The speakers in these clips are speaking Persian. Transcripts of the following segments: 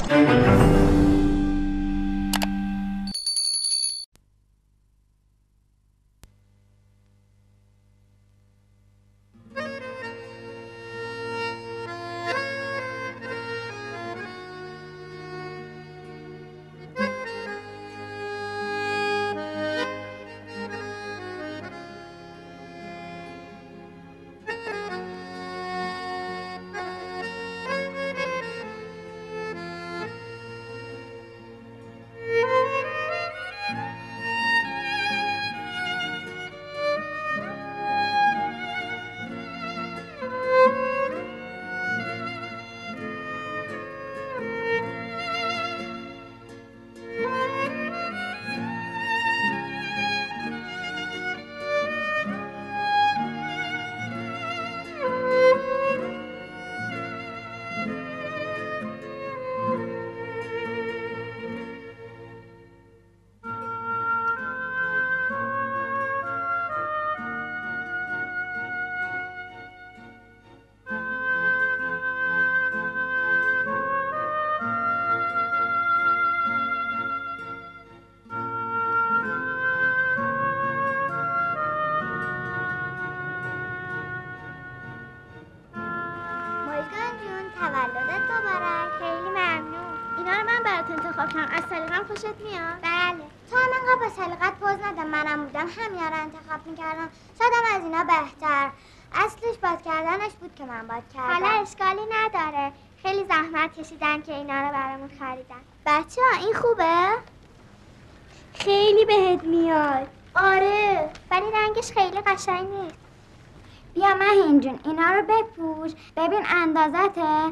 تولدت مبارک. خیلی ممنون. اینا رو من برات انتخاب کردم. از سلیقه‌ام خوشت میاد؟ بله. تو هم انقدر با سلیقت پوز نده. منم بودم همینا رو انتخاب میکردم. شایدم از اینا بهتر. اصلش باد کردنش بود که من باد کردم. حالا اشکالی نداره. خیلی زحمت کشیدن که اینا رو برامون خریدن. بچه‌ها این خوبه؟ خیلی بهت میاد. آره. ولی رنگش خیلی قشنگ نیست. بیا مهین جون اینا رو بپوش. ببین اندازته.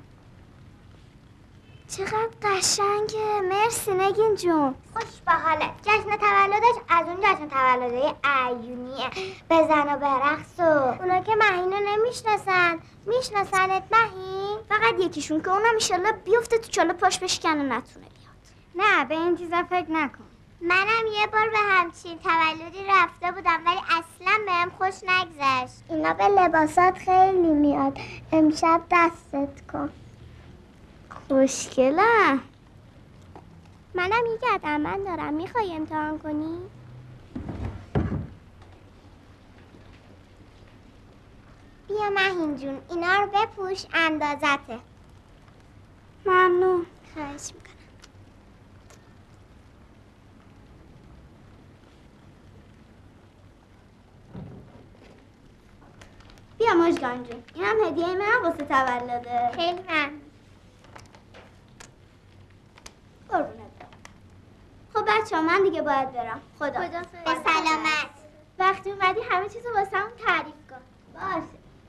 چقدر قشنگه. مرسی نگین جون. خوش به حالت. جشن تولدش از اون جشن تولدهای عیونیه. بزن و برقص و اونا که مهین رو نمیشناسن. میشناسنت مهین؟ فقط یکیشون که اونم ایشالله بیفته تو چاله پاش بشکنه نتونه بیاد. نه به این چیزا فکر نکن. منم یه بار به همچین تولدی رفته بودم ولی اصلا بهم خوش نگذشت. اینا به لباسات خیلی میاد. امشب دستت کن. خوشگله. منم یه گردنبند دارم. میخوای امتحان کنی؟ بیا مهین جون اینا رو بپوش اندازته. ممنون. خواهش میکنم. بیا مژگان جون اینم هدیه من واسه تولده. خیلی ممنون. قربونت برم. خب بچه‌ها من دیگه باید برم. خدا به سلامت. وقتی اومدی همه چیزو واسمون تعریف کن. باشه.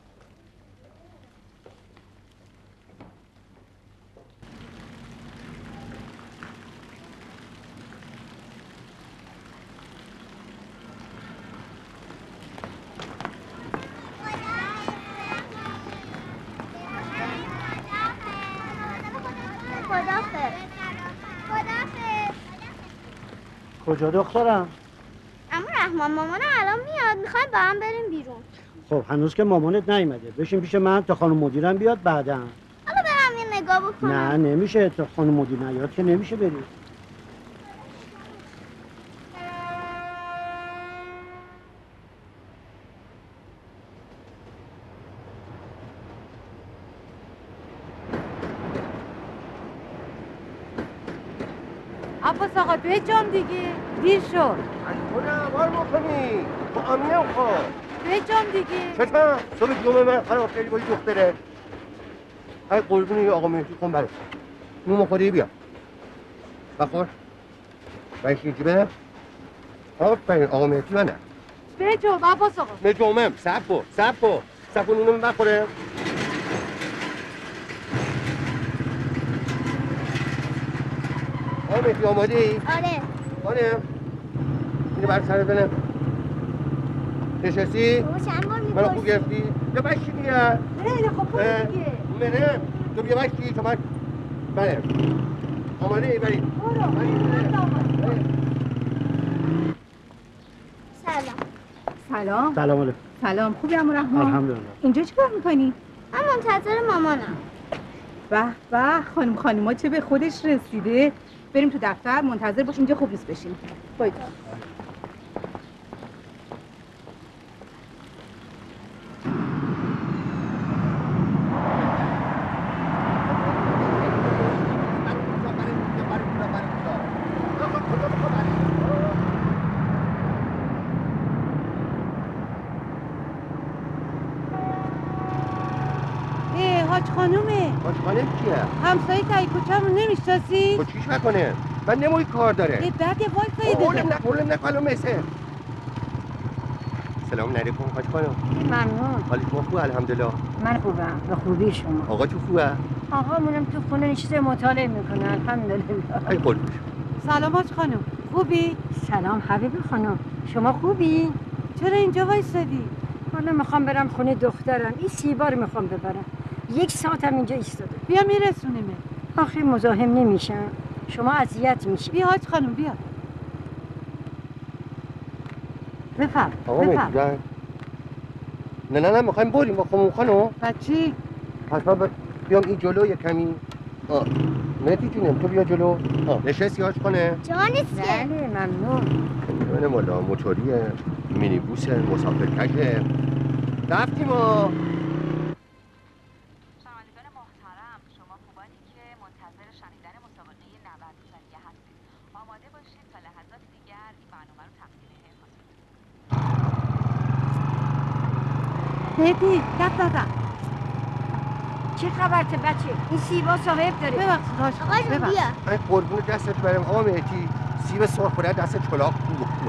کجا دخترم؟ اما رحمان مامان الان میاد. میخوایم با هم بریم بیرون. خب هنوز که مامانت نیومده. بشین پیش من تا خانم مدیرم بیاد بعدا. حالا برم یه نگاه بکنم. نه نمیشه تا خانم مدیر نیاد که نمیشه بری. عباس آقا بجام دیگه دیر شد. از خودم بار بکنی با امینم خواه بجام دیگه. چطور؟ صبح جمعه من خراب کردی با دختره. های قربونی آقا مهدی کن برس نون خوری بیا بخور بایشی جیبه آفرین آقا مهدی منه. بجام عباس آقا. بجامم سب کن نونم بخوره. آقا مهدی آماده ای؟ آره. اینو بر سر بنه نشستی؟ بابا چند بار میپرسی؟ منو خوب گرفتی؟ بیا بشی دیگه. نه خب برو دیگه. نه تو بیا بشی تو من بله آماده ای بریم. برو. سلام. سلام علیکم. سلام خوبی عمو رحمان؟ الحمدلله. اینجا چیکار میکنی؟ من منتظر مامانم. به به خانوما چه به خودش رسیده. بریم تو دفتر منتظر باش، اینجا خوب نیست بشین. باید حاج خانومه. حاج خانم کیه؟ همسایه تایی کوچه‌مون نمیشناسی؟ خب چیش نکنه؟ من نموی کار داره. یه بعد وایسایی اولم نکنم مثل. سلام علیکم حاج خانم. ممنون. حالت ما خوبه الحمدلله. من خوبم، به خوبی شما. آقا تو خوبه؟ آقامونم تو خونه نشسته مطالعه میکنه الحمدلله. ای قربونش. سلام حاج خانم، خوبی؟ سلام حبیب خانم، شما خوبی؟ چرا اینجا وایسادی؟ حالا میخوام برم خونه دخترم، این سیبا رو میخوام ببرم. 1 ساعتم اینجا ایستاده. بیا میرسونیمه. آخه مزاحم نمیشم، شما اذیت میشی. بیا حاج خانم بیا. بفرم. آقا میگن نه میخوایم بریم با خانم. بچی؟ حتما بیام این جلو یه کمی. مهدی جونم تو بیا جلو. نشستی حاج خانم؟ جا نیست که. بله ممنون. من مالا موتوریه، مینیبوسه، مسافرکشه. رفتیم ها. شنوندگان محترم، شما خوبانی که منتظر شنیدن مسابقه نبردگذاری هستید. آماده باشید تا لحظات دیگر این برنامه رو تقدیم خواهیم. مهدی دست دادم. چه خبرته بچه؟ این سیبا صاحب داره. ببخشید حاج آقا خانم، جون ببخش. بیا. این قربون دستت برم آقا مهدی. سیب سرخ خوره دست چلاق خوبه.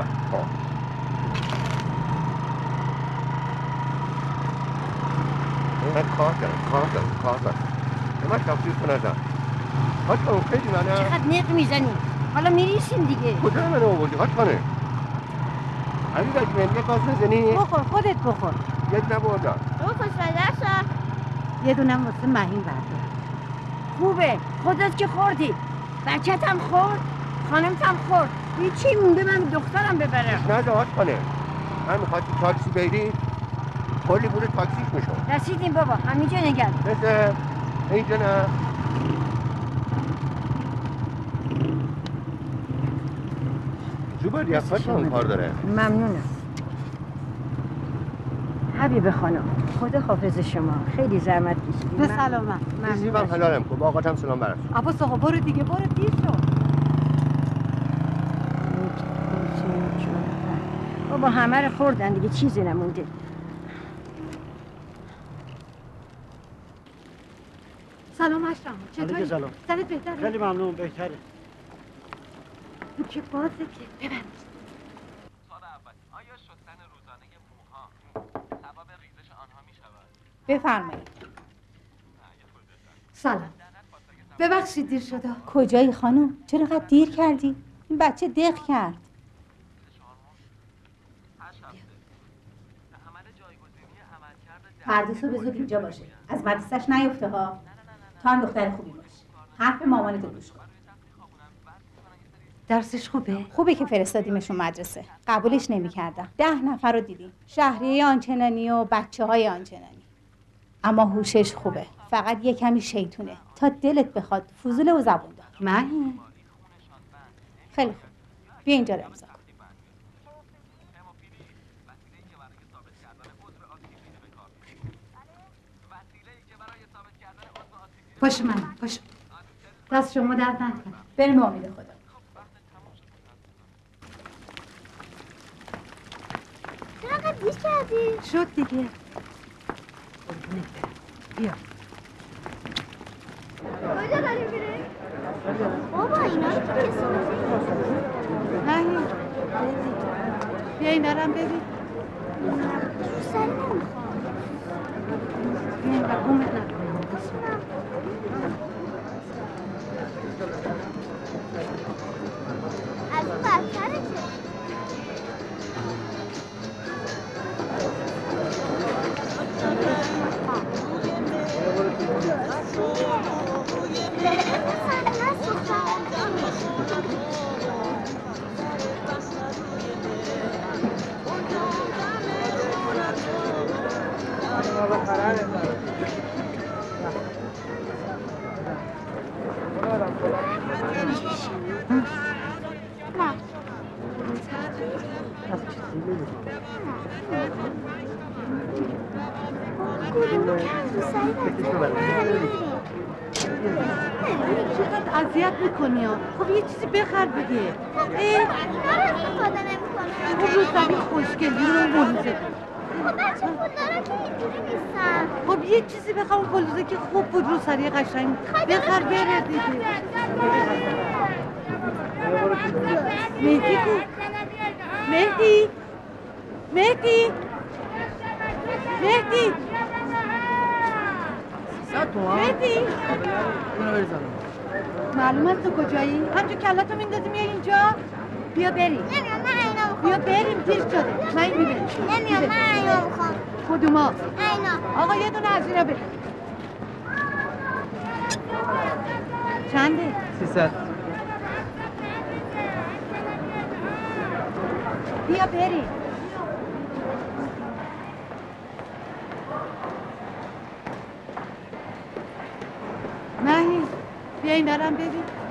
من کار دارم. من تفسیر کنم. حاج خانم خیلی منم. چقدر نق میزنی؟ حالا میریسیم دیگه. کجا منو آوردی حاج خانم؟ همین بچه یه گاز بزنی؟ بخور خودت بخور. یه نبردم. او خوشمزه شد. یه دونم واسه مهین بردار. خوبه، خودت که خوردی. بچه‌تم خورد، خانمتم خورد. هیچی مونده من دخترم ببرم. نه حاج خانم. من میخواد تاکسی بری کلی پول تاکسیش میشم. رسیدیم بابا، همینجا نگرد. مثل اینجا نه. زوبر یه خواهد کار داره. ممنونم. حبیب خانم، خدا حافظ شما. خیلی زحمت کشیدید. به سلامت. زیبم حلالم کن. با آقاتم سلام برس. عباس آقا برو دیگه، برو دیر شد. بابا همه رو خوردن دیگه، چیزی نمونده. سلام اشرم، چطوری؟ سلام. سرت بهتره؟ خیلی ممنون، بهتره. تو که بازه که ببند. سوال اول، آیا شستن روزانه موها سبب ریزش آنها می شود؟ بفرمایید. سلام. ببخشید دیر شده. کجایی خانم؟ چرا قد دیر کردی؟ این بچه دق کرد. فردا صبح زود اینجا باشه. از مدرسه‌اش نیفته ها. تو هم دختر خوبی باش. حرف مامانتو گوش کن. درسش خوبه؟ خوبه که فرستادیمشون مدرسه. قبولش نمی‌کردم. 10 نفر رو دیدیم. شهریه آنچنانی و بچه‌های آنچنانی. اما هوشش خوبه. فقط یه کمی شیطونه. تا دلت بخواد فضول و زبون دار. من؟ خیلی خوب. بیا اینجا رو امضا کن. باشه من باشه. دست شما درد نکنه. بریم امید خدا. چرا قد دیر کردی؟ شد دیگه. بیا. کجا داریم میریم؟ بابا اینا رو که نه بیا این دارم ببین. سری نمیخوام. بیا این و گمت نکن. از اون بدتره که چقدر اذیت میکنی ها. خب یه چیزی بخر بگه. استفاده نمی‌کنم. خب روزنی خوشگلی رو بلوزه. خب بچه پولدارا که اینجوری نیستن. خب یه چیزی بخوام بلوزه که خوب بود رو سری قشنگ بخر بره دیگه. مهدی کو؟ مهدی؟ مهدی؟ مهدی؟ مهدی؟ معلوم است تو کجایی؟ همجا کلاتو میندازی میای اینجا؟ بیا بریم. نمیام، من اینا میخوام. بیا بریم دیر شده. من این میبرم. نمیام، من اینا میخوام. کدوما؟ اینا. آقا یه دونه از اینا بده. چنده؟ 300. بیا بریم. مهی بیا این برم ببین.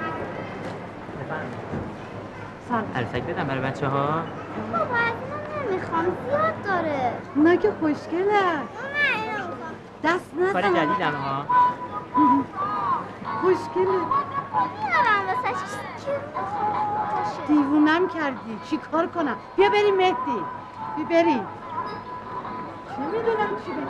سلام. عروسک بدم برای بچه ها؟ بابا از اینا نمیخوام، زیاد داره. اونا که خوشگله. من اینا میخوام. دست نزن. کار جدیدم ها. خوشگله. میارم واسه چی میخوام؟ دیوونم کردی. چی کار کنم؟ بیا بریم مهدی. بیا بریم. چه میدونم چی بگم.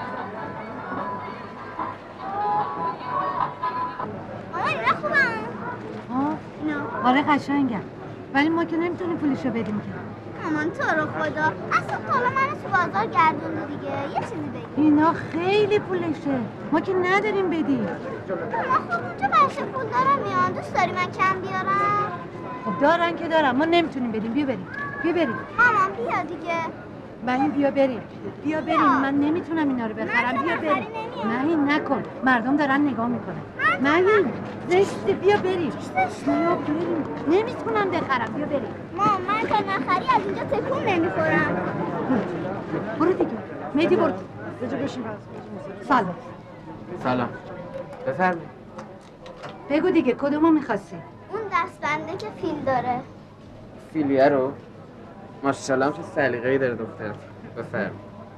مامان اینا خوبم. ها؟ اینا. آره قشنگم. ولی ما که نمیتونیم پولشو بدیم که. مامان تو رو خدا اصلا حالا من تو بازار گردون دیگه یه چیزی بگی. اینا خیلی پولشه. ما که نداریم بدیم. مامان خب اونجا بچه پول دارم میان. دوست داری من کم بیارم؟ خب دارن که دارن. ما نمیتونیم بدیم. بیا بریم. بیا بریم. مامان بیا دیگه. مهین بیا بریم. بیا بریم. من نمیتونم اینا رو بخرم. بیا بریم. مهین نکن. مردم دارن نگاه میکنن. مهین زشته. بیا بریم. بیا بریم. نمیتونم بخرم. بیا بریم. مامان من تا نخری از اینجا تکون نمیخورم. برو دیگه. مهدی برو. سلام. سلام. بفرمایید. بگو دیگه کدومو میخواستی؟ اون دستبنده که فیل داره. فیلیه رو؟ ماشاءالله هم چه سلیقه‌ای داره دختر. بفرمایید.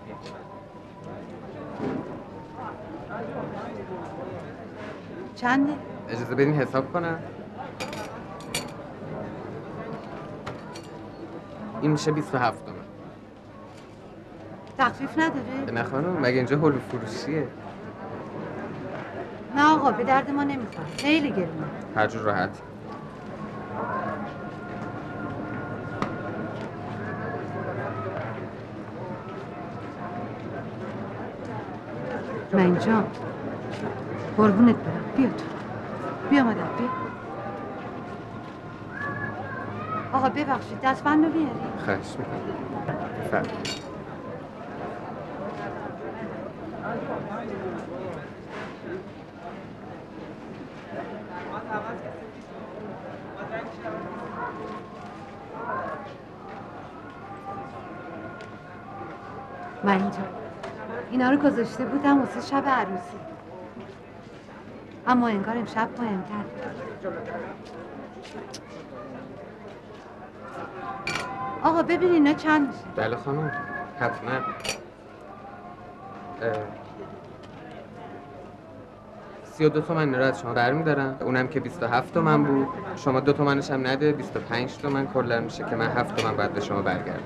چنده؟ اجازه بدین حساب کنم. این میشه 27 تومن. تخفیف نداره؟ نه خانم مگه اینجا هلو فروشیه؟ نه آقا به درد ما نمیخوره. خیلی گرونه. هر جور راحت. من جان قربونت برم. بیا تو. بیا مادر بیا. آقا ببخشید دستبند رو بیاری. خواهش میکنم. بفرمایید. من اینجا اینا رو گذاشته بودم واسه شب عروسی، اما انگار امشب مهمتر. آقا ببین اینا چند میشه؟ بله خانم حتما. 32 تومن رو از شما برمی‌دارم. اونم که 27 تومن بود. شما 2 تومنش هم نده. 25 تومن کلا میشه که من 7 تومن بعد به شما برگردونم.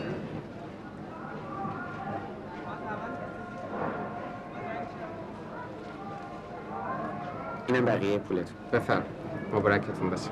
اینم بقیه پولتون. بفرم. مبارکتون باشه.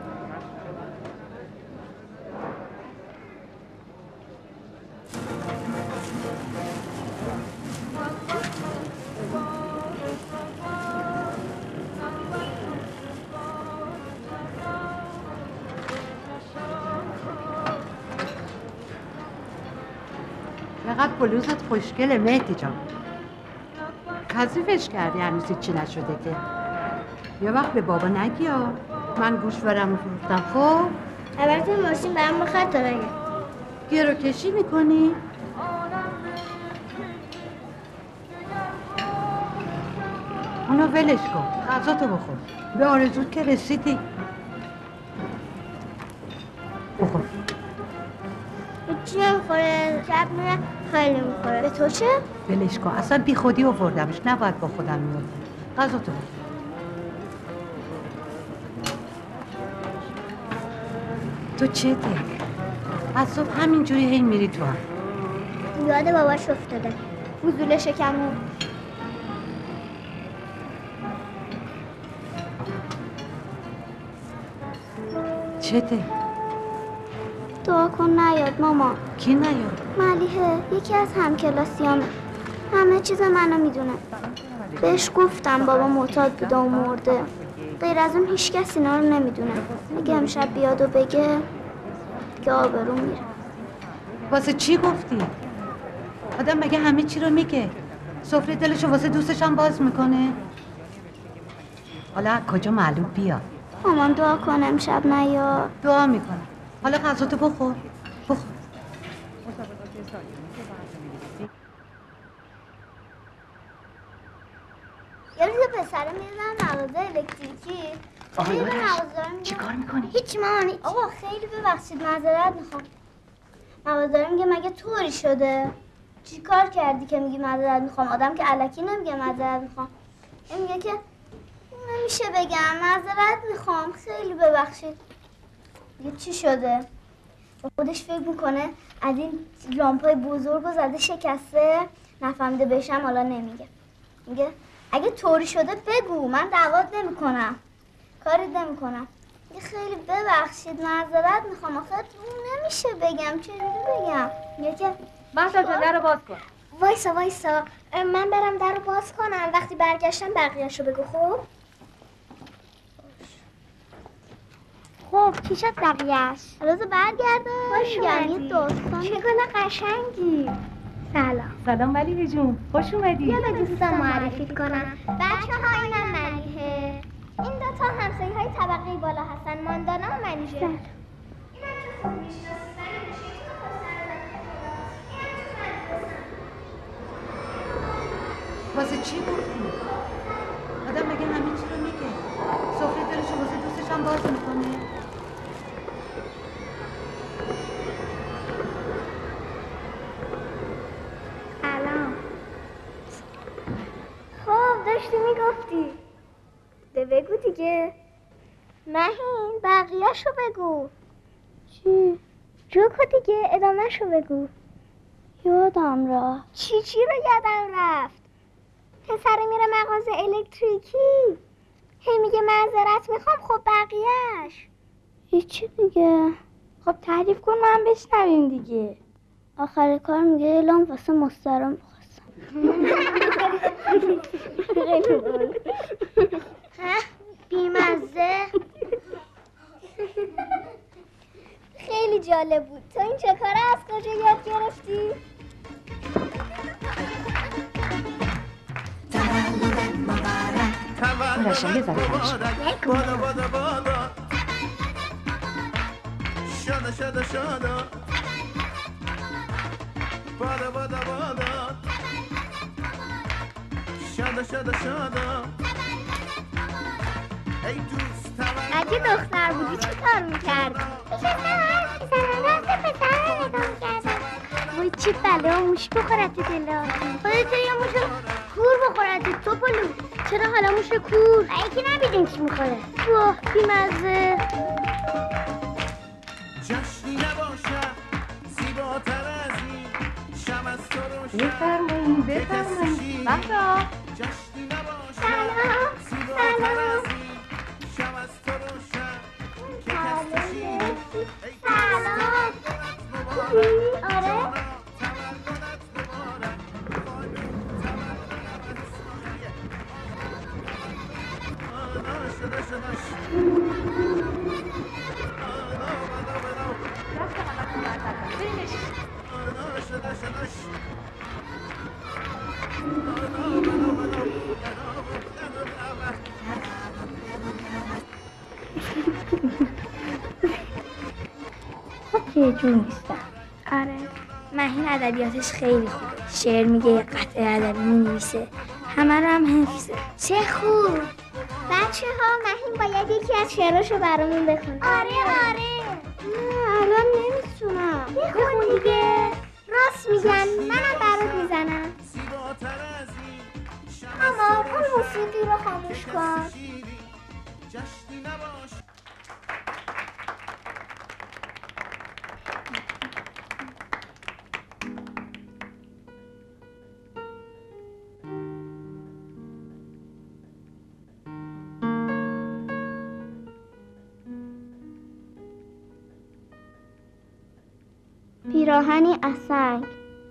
چقدر بلوزت خوشگله مهدی جان. کثیفش کردی هنوز چی نشده که. یه وقت به بابا نگی ها. من گوشوارمو فروختم. خب البته ماشین برام بخواد تا بگم. گرو کشی میکنی؟ اونو ولش کن. غذا تو بخور. به آرزوت که رسیدی. بخور. هیچی نمیخوره. شب میره خیلی میخوره. به تو چه؟ ولش کن، اصلا بی خودی آوردمش، نباید با خودم میوردم. غذا تو بخور. تو چته؟ از صبح همینجوری هی میری تو هم. یاد باباش افتاده. وزول شکمون. چته؟ دعا کن نیاد ماما. کی نیاد؟ ملیحه، یکی از همکلاسیامه. همه چیز منو میدونه. بهش گفتم بابا معتاد بوده و مرده. غیر از اون هیچ کس اینا رو نمیدونه. اگه امشب بیاد و بگه دیگه آبرو میره. واسه چی گفتی؟ آدم مگه همه چی رو میگه؟ سفره دلشو واسه دوستش هم باز میکنه؟ حالا از کجا معلوم بیاد؟ مامان دعا کن امشب نیاد. دعا میکنم. حالا غذاتو بخور. بخور. یه روز پسره میرم مغازه الکتریکی. چی کار میکنی؟ هیچ مامان. آقا خیلی ببخشید معذرت میخوام. مغازه میگه مگه طوری شده؟ چی کار کردی که میگی معذرت میخوام؟ آدم که الکی نمیگه معذرت میخوام. این میگه که نمیشه بگم معذرت میخوام خیلی ببخشید. میگه چی شده؟ با خودش فکر میکنه از این لامپای بزرگ و زده شکسته نفهمیده بشم حالا نمیگه. میگه اگه طوری شده بگو من دعوت نمیکنم کاری نمیکنم. میگه خیلی ببخشید معذرت میخوام آخه نمیشه بگم چجوری بگم. میگه که مهسا جان در رو باز کن. وایسا من برم در رو باز کنم وقتی برگشتم بقیه‌شو بگو. خب چی شد بقیه‌اش؟ روز برگرده یعنی دوستان چگونه قشنگی. سلام ملیحه جون، خوش اومدی. بیا به دوستان معرفی کنم. بچه‌ها اینم ملیحه. این دوتا همسایه‌های طبقه بالا هستن، ماندانا و منیژه. واسه چی گفتی؟ آدم مگه همه چی رو میگه؟ سفره دلشو واسه دوستش هم باز میکنه؟ سلام. خب داشتی میگفتی. بگو دیگه. مهین بقیه‌شو بگو. چی؟ جوکو دیگه ادامه‌شو بگو. یادم رفت. چی رو یادم رفت؟ پسره میره مغازه الکتریکی. هی میگه معذرت میخوام. خب بقیه‌اش هیچی دیگه. خب تعریف کن من بشنویم دیگه. آخر کار میگه اعلام واسه مسترم بخواستم. بیمزه. خیلی جالب بود. تو این چه کاره از کجا یاد گرفتی؟ روشن یه ذره خواهش اگه دختر بودی چی کار میکردی؟ وای چی بله موش بخورد تو دلا. خودت یا موش کور بخورد تو پلو. چرا حالا موش کور؟ یکی نمیدون چی میخوره. واه بیمزه. جشنی نباشه زیباتر از این شب از تو روشن. بفرمایید مهسا. جشنی نباشه سلام. زیباتر از این شب از تو روشن که کس شیرین. سلام. خوبی؟ آره؟ جون نیستم. آره مهین ادبیاتش خیلی خوبه. شعر میگه، یه قطعه ادبی مینویسه، همه رو هم حفظه. چه خوب. بچه ها مهین باید یکی از شعراشو برامون بخونه. آره الان نمیتونم. بخون دیگه. راست راست میگن، منم برات میزنم. اما اون موسیقی رو خاموش کن. پیراهنی از سنگ.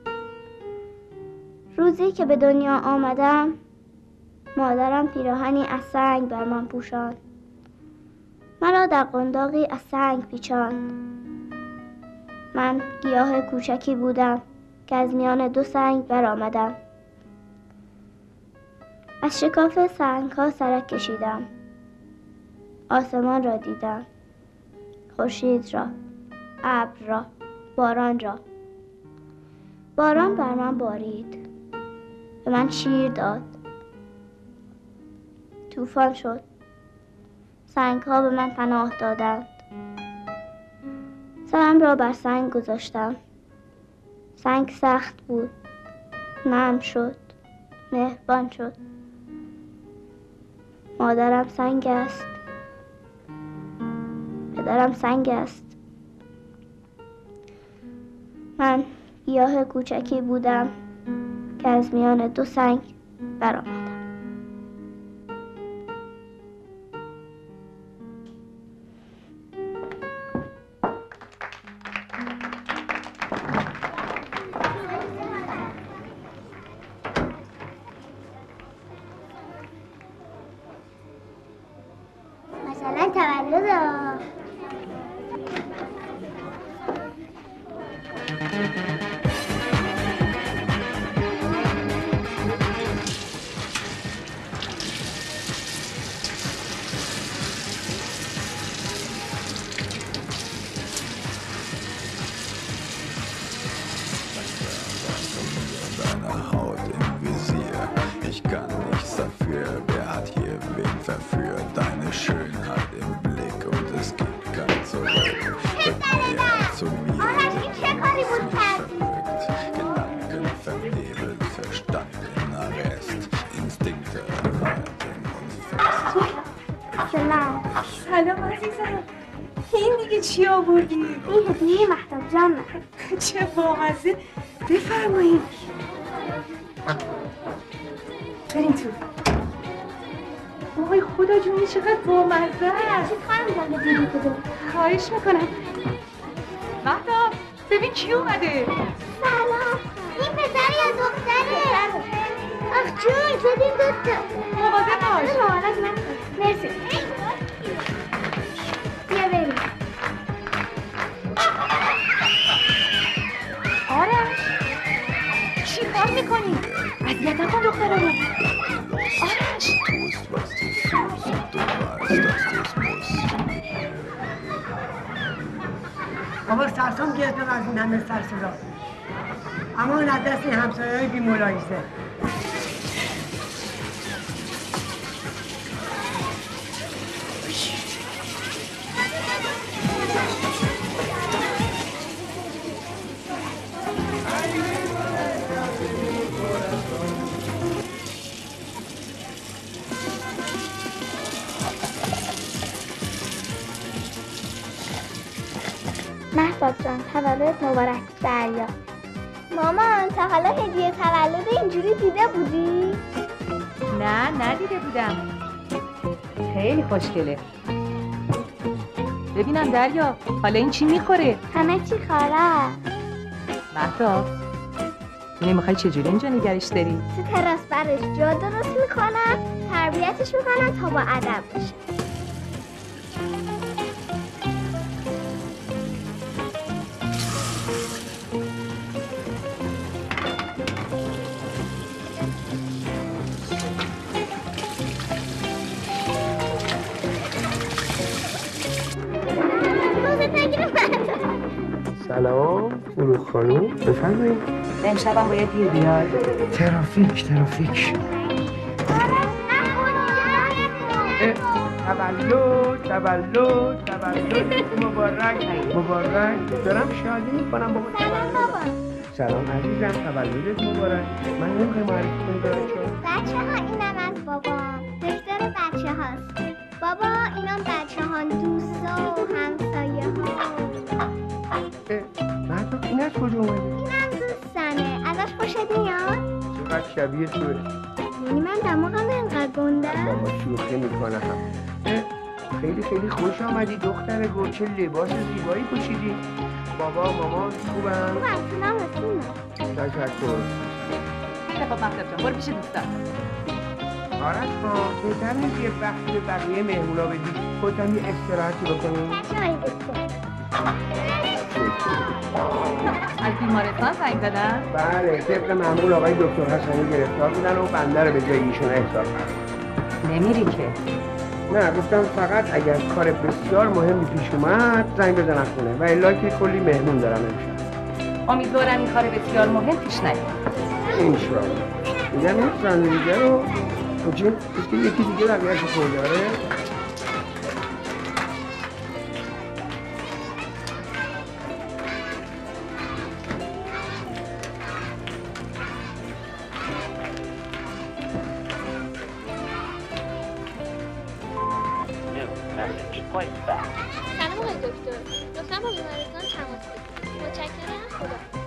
روزی که به دنیا آمدم مادرم پیراهنی از سنگ بر من پوشاند. مرا در قنداقی از سنگ پیچاند. من گیاه کوچکی بودم که از میان دو سنگ برآمدم. از شکاف سنگ ها سرک کشیدم. آسمان را دیدم، خورشید را، ابر را، باران را. باران بر من بارید، به من شیر داد. طوفان شد، سنگ ها به من پناه دادند. سرم را بر سنگ گذاشتم. سنگ سخت بود، نرم شد، مهربان شد. مادرم سنگ است، پدرم سنگ است. من گیاه کوچکی بودم که از میان دو سنگ برآمدم. مثلا تولد سلام عزیزم. این دیگه چی آوردی؟ این هدیه مهتاب جان. چه بامزه. بفرمایید. بریم تو. وای خدا جون چقدر بامزه است. چی خواهم جان دیدی کدوم؟ خواهش میکنم. مهتاب ببین کی اومده. سلام. این پسر یا دختره؟ آخ جون شدیم دوتا. مواظب باش. مواظب من. مرسی. بیا بریم. آرش چی کار میکنی؟ اذیت نکن دختره رو. آرش بابا سرسام گرفتم از این همه سرسرا، اما اون از دست این همسایه‌های بی‌ملاحظه. مهتاب جان تولد مبارک. دریا. مامان تا حالا هدیه تولد اینجوری دیده بودی؟ نه ندیده بودم. خیلی خوشگله. ببینم دریا حالا این چی میخوره؟ همه چی خاله. مهتاب نمیخوای چجوری اینجا نگرش داری؟ تو تراس برش جا درست میکنم، تربیتش میکنم تا با ادب بشه. سلام فروخ خانوم بفرمایید. امشبم باید دیر بیاد. ترافیک تولد مبارک دارم شادی میکنم بابا. سلام بابا. سلام عزیزم، تولدت مبارک. من نمیخوای معرفی کنی به بچه ها اینم از بابام، دفتر بچه هاست. بابا اینم بچه ها، دوستا و همسایه ها. مهتاب این از کجا اومدی؟ اینم دوستمه، ازش خوشت میاد؟ چقدر شبیه توه. یعنی من دماغم اینقدر گنده؟ بابا شوخی میکنم. خیلی خیلی خوش آمدی دختر گل، چه لباس زیبایی پوشیدی. بابا مامان خوبم؟ خوبم، سلام رسیمه. تشکر. خب مهتاب جان برو پیش دوستان. آرش ها بهتر نیست یه وقتی به بقیه مهمونا بدی خودت هم یه استراحتی بکنی؟ از بیمارستان زنگ زدن؟ بله، طبق معمول آقای دکتر حسنی گرفتار بودن و بنده رو به جای ایشون احضار کردن. نمیری که؟ نه، گفتم فقط اگر کار بسیار مهمی پیش اومد زنگ بزنم خونه و الا که کلی مهمون دارم امشب. امیدوارم این کار بسیار مهم پیش نیاد. انشاءالله. میگم این زندگیه رو کجیم که یکی دیگه بقیه‌اش خورده آره؟ سلام آقای دکتر، لطفاً با بیمارستان تماس بگیرید. متشکرم. خدا.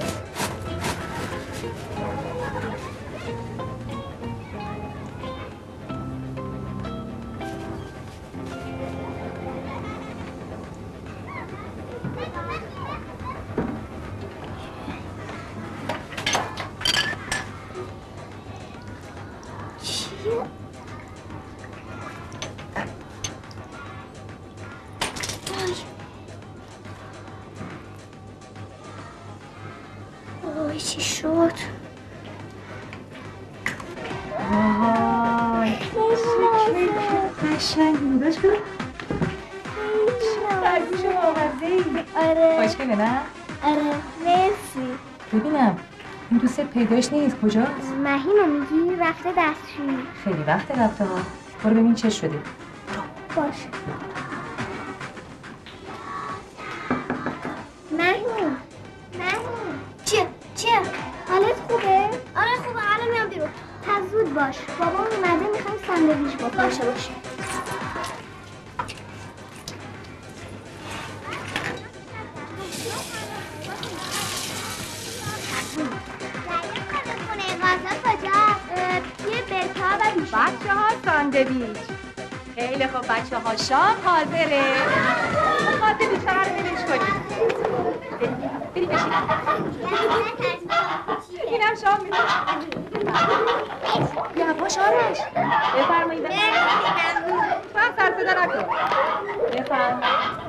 وای چی شد؟ وای قشنگ بوداش کنم درگوش بامزه ای. آره. خوشگله نه؟ آره مرسی. ببینم این دوستت پیداش نیست کجاست؟ مهینو میگی؟ رفته دستشویی. خیلی وقت رفته ها. برو ببین چه شده. باشه. مهین چیه؟ حالت خوبه؟ آره خوبه، الان میام بیرون. پس زود باش، بابام اومده میخوام ساندویچ بخورم. باشه. بچه ها ساندویچ. خیلی خوب بچه ها شام حاضره. خاطر بیچاره رو بلش کنید. بری بشید. اینم شام میده. یواش آرش. بفرمایید. تو هم سر صدا نکن. بفرمایید.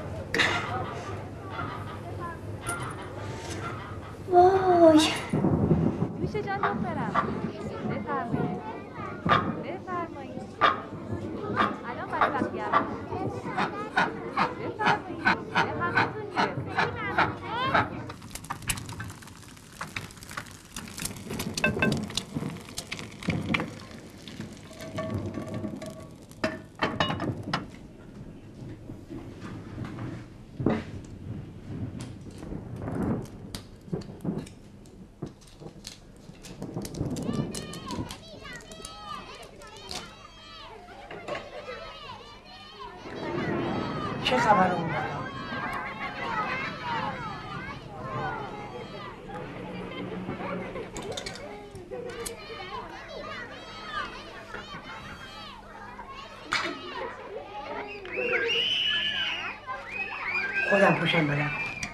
وای میشه جان دخترم. بفرمایید. الان باید وقتی هم بفرمایید. به همتون میرسه. چه خبر اون بالا؟ خودم پوشم برم.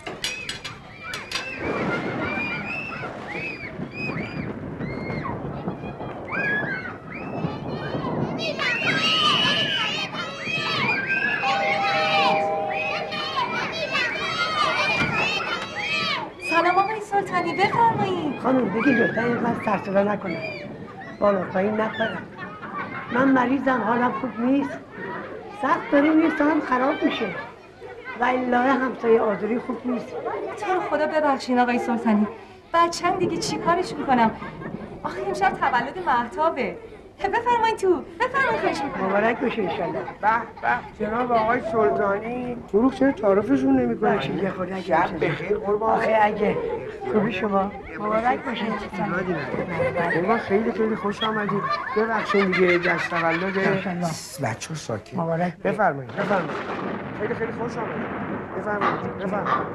سلام آقای سلطانی بفرمایید. خانم بگی لطفا اینقدر سر صدا نکنم، بالا پایین نپرم. من مریضم، حالم خوب نیست، سخت داره میرسم خراب میشه و الا همسایه آذری خوب نیست. تو رو خدا ببخشین آقای سلطانی، بچه‌م دیگه چی کارش میکنم؟ آخه امشب تولد مهتابه، بفرمایید تو، بفرمایید خوش میکنم. مبارک بشه انشالله. به به جناب آقای سلطانی. فروغ چرا تعارفشون نمی‌کنه؟ بخشید خدا شب بخیر قربان. آخه اگه خوبی شما مبارک باشه. قربان خیلی خوش آمدید. ببخشید دیگه دست تولد بچه‌ها ساکت. مبارک بفرمایید. خیلی خوش آمدید. بفرمایید.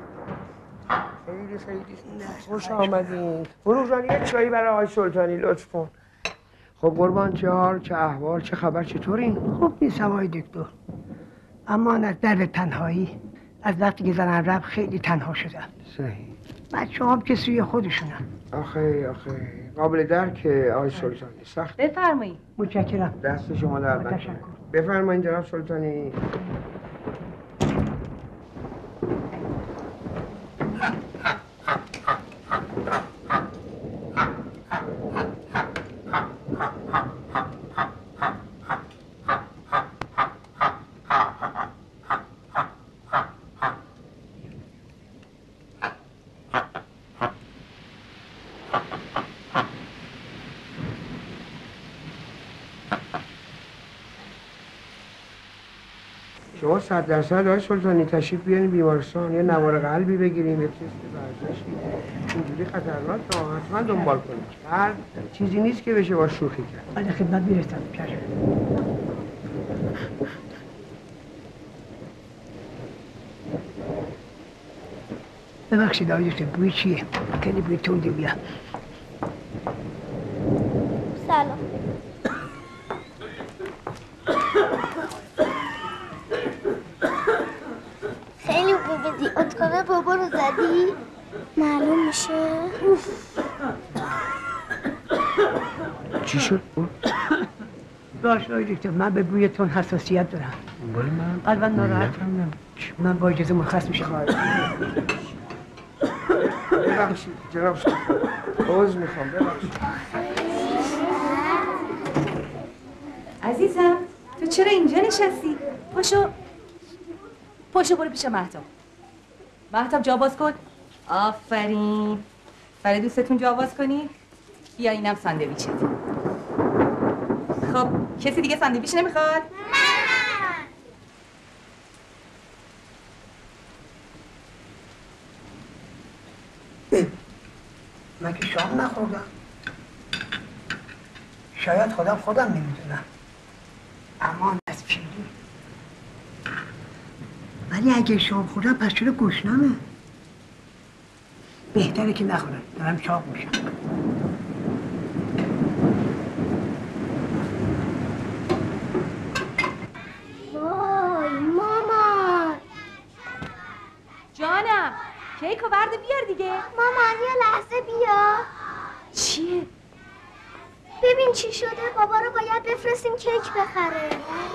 خیلی خوش آمدید. فروغ جان یک چایی برای آقای سلطانی لطف کن. خب قربان چه حال، چه احوال، چه خبر، چطورین؟ خوب نیستم آقای دکتر، اما از درد تنهایی از وقتی که زنم رفت خیلی تنها شدم. صحیح. بچه هم که سوی خودشونن. آخه قابل درکه آقای سلطانی. سخت. بفرمایید. متشکرم. دست شما درد نکنه. بفرمایید جناب سلطانی. شما 100% آقای سلطانی تشریف بیارین بیمارستان، یه نوار قلبی بگیریم، یه تست ورزشی. اینجوری خطرناک حتما دنبال کنید. هر چیزی نیست که بشه با شوخی کرد. آره خدمت میرسم. ببخشید آقای دکتر، بوی چیه؟ خیلی بوی تندی میاد. سلام. خیلی بودی. اتاق بابا رو زدی؟ معلوم میشه. چی شد؟ باشه آقای دکتر، من به بویتون حساسیت دارم. دنبال من؟ قلبا ناراحتم. من با اجازه مرخص میشم. ببخشید جناب سلطانی، عذر میخوام. ببخشید عزیزم تو چرا اینجا نشستی؟ پاشو برو پیش مهتاب جا باز کن. آفرین. برای دوستتون جا باز کنی؟ بیا اینم ساندویچت. خب کسی دیگه ساندویچ نمیخواد؟ من که شام نخوردم. شاید خودم نمیدونم. امان از پیری. ولی اگه شام خوردم پس چرا گشنمه؟ بهتره که نخورم، دارم چاق میشم. وای مامان. جانم کیکو برده بیار دیگه. مامان یه لحظه بیا. چیه؟ ببین چی شده، بابا رو باید بفرستیم کیک بخره.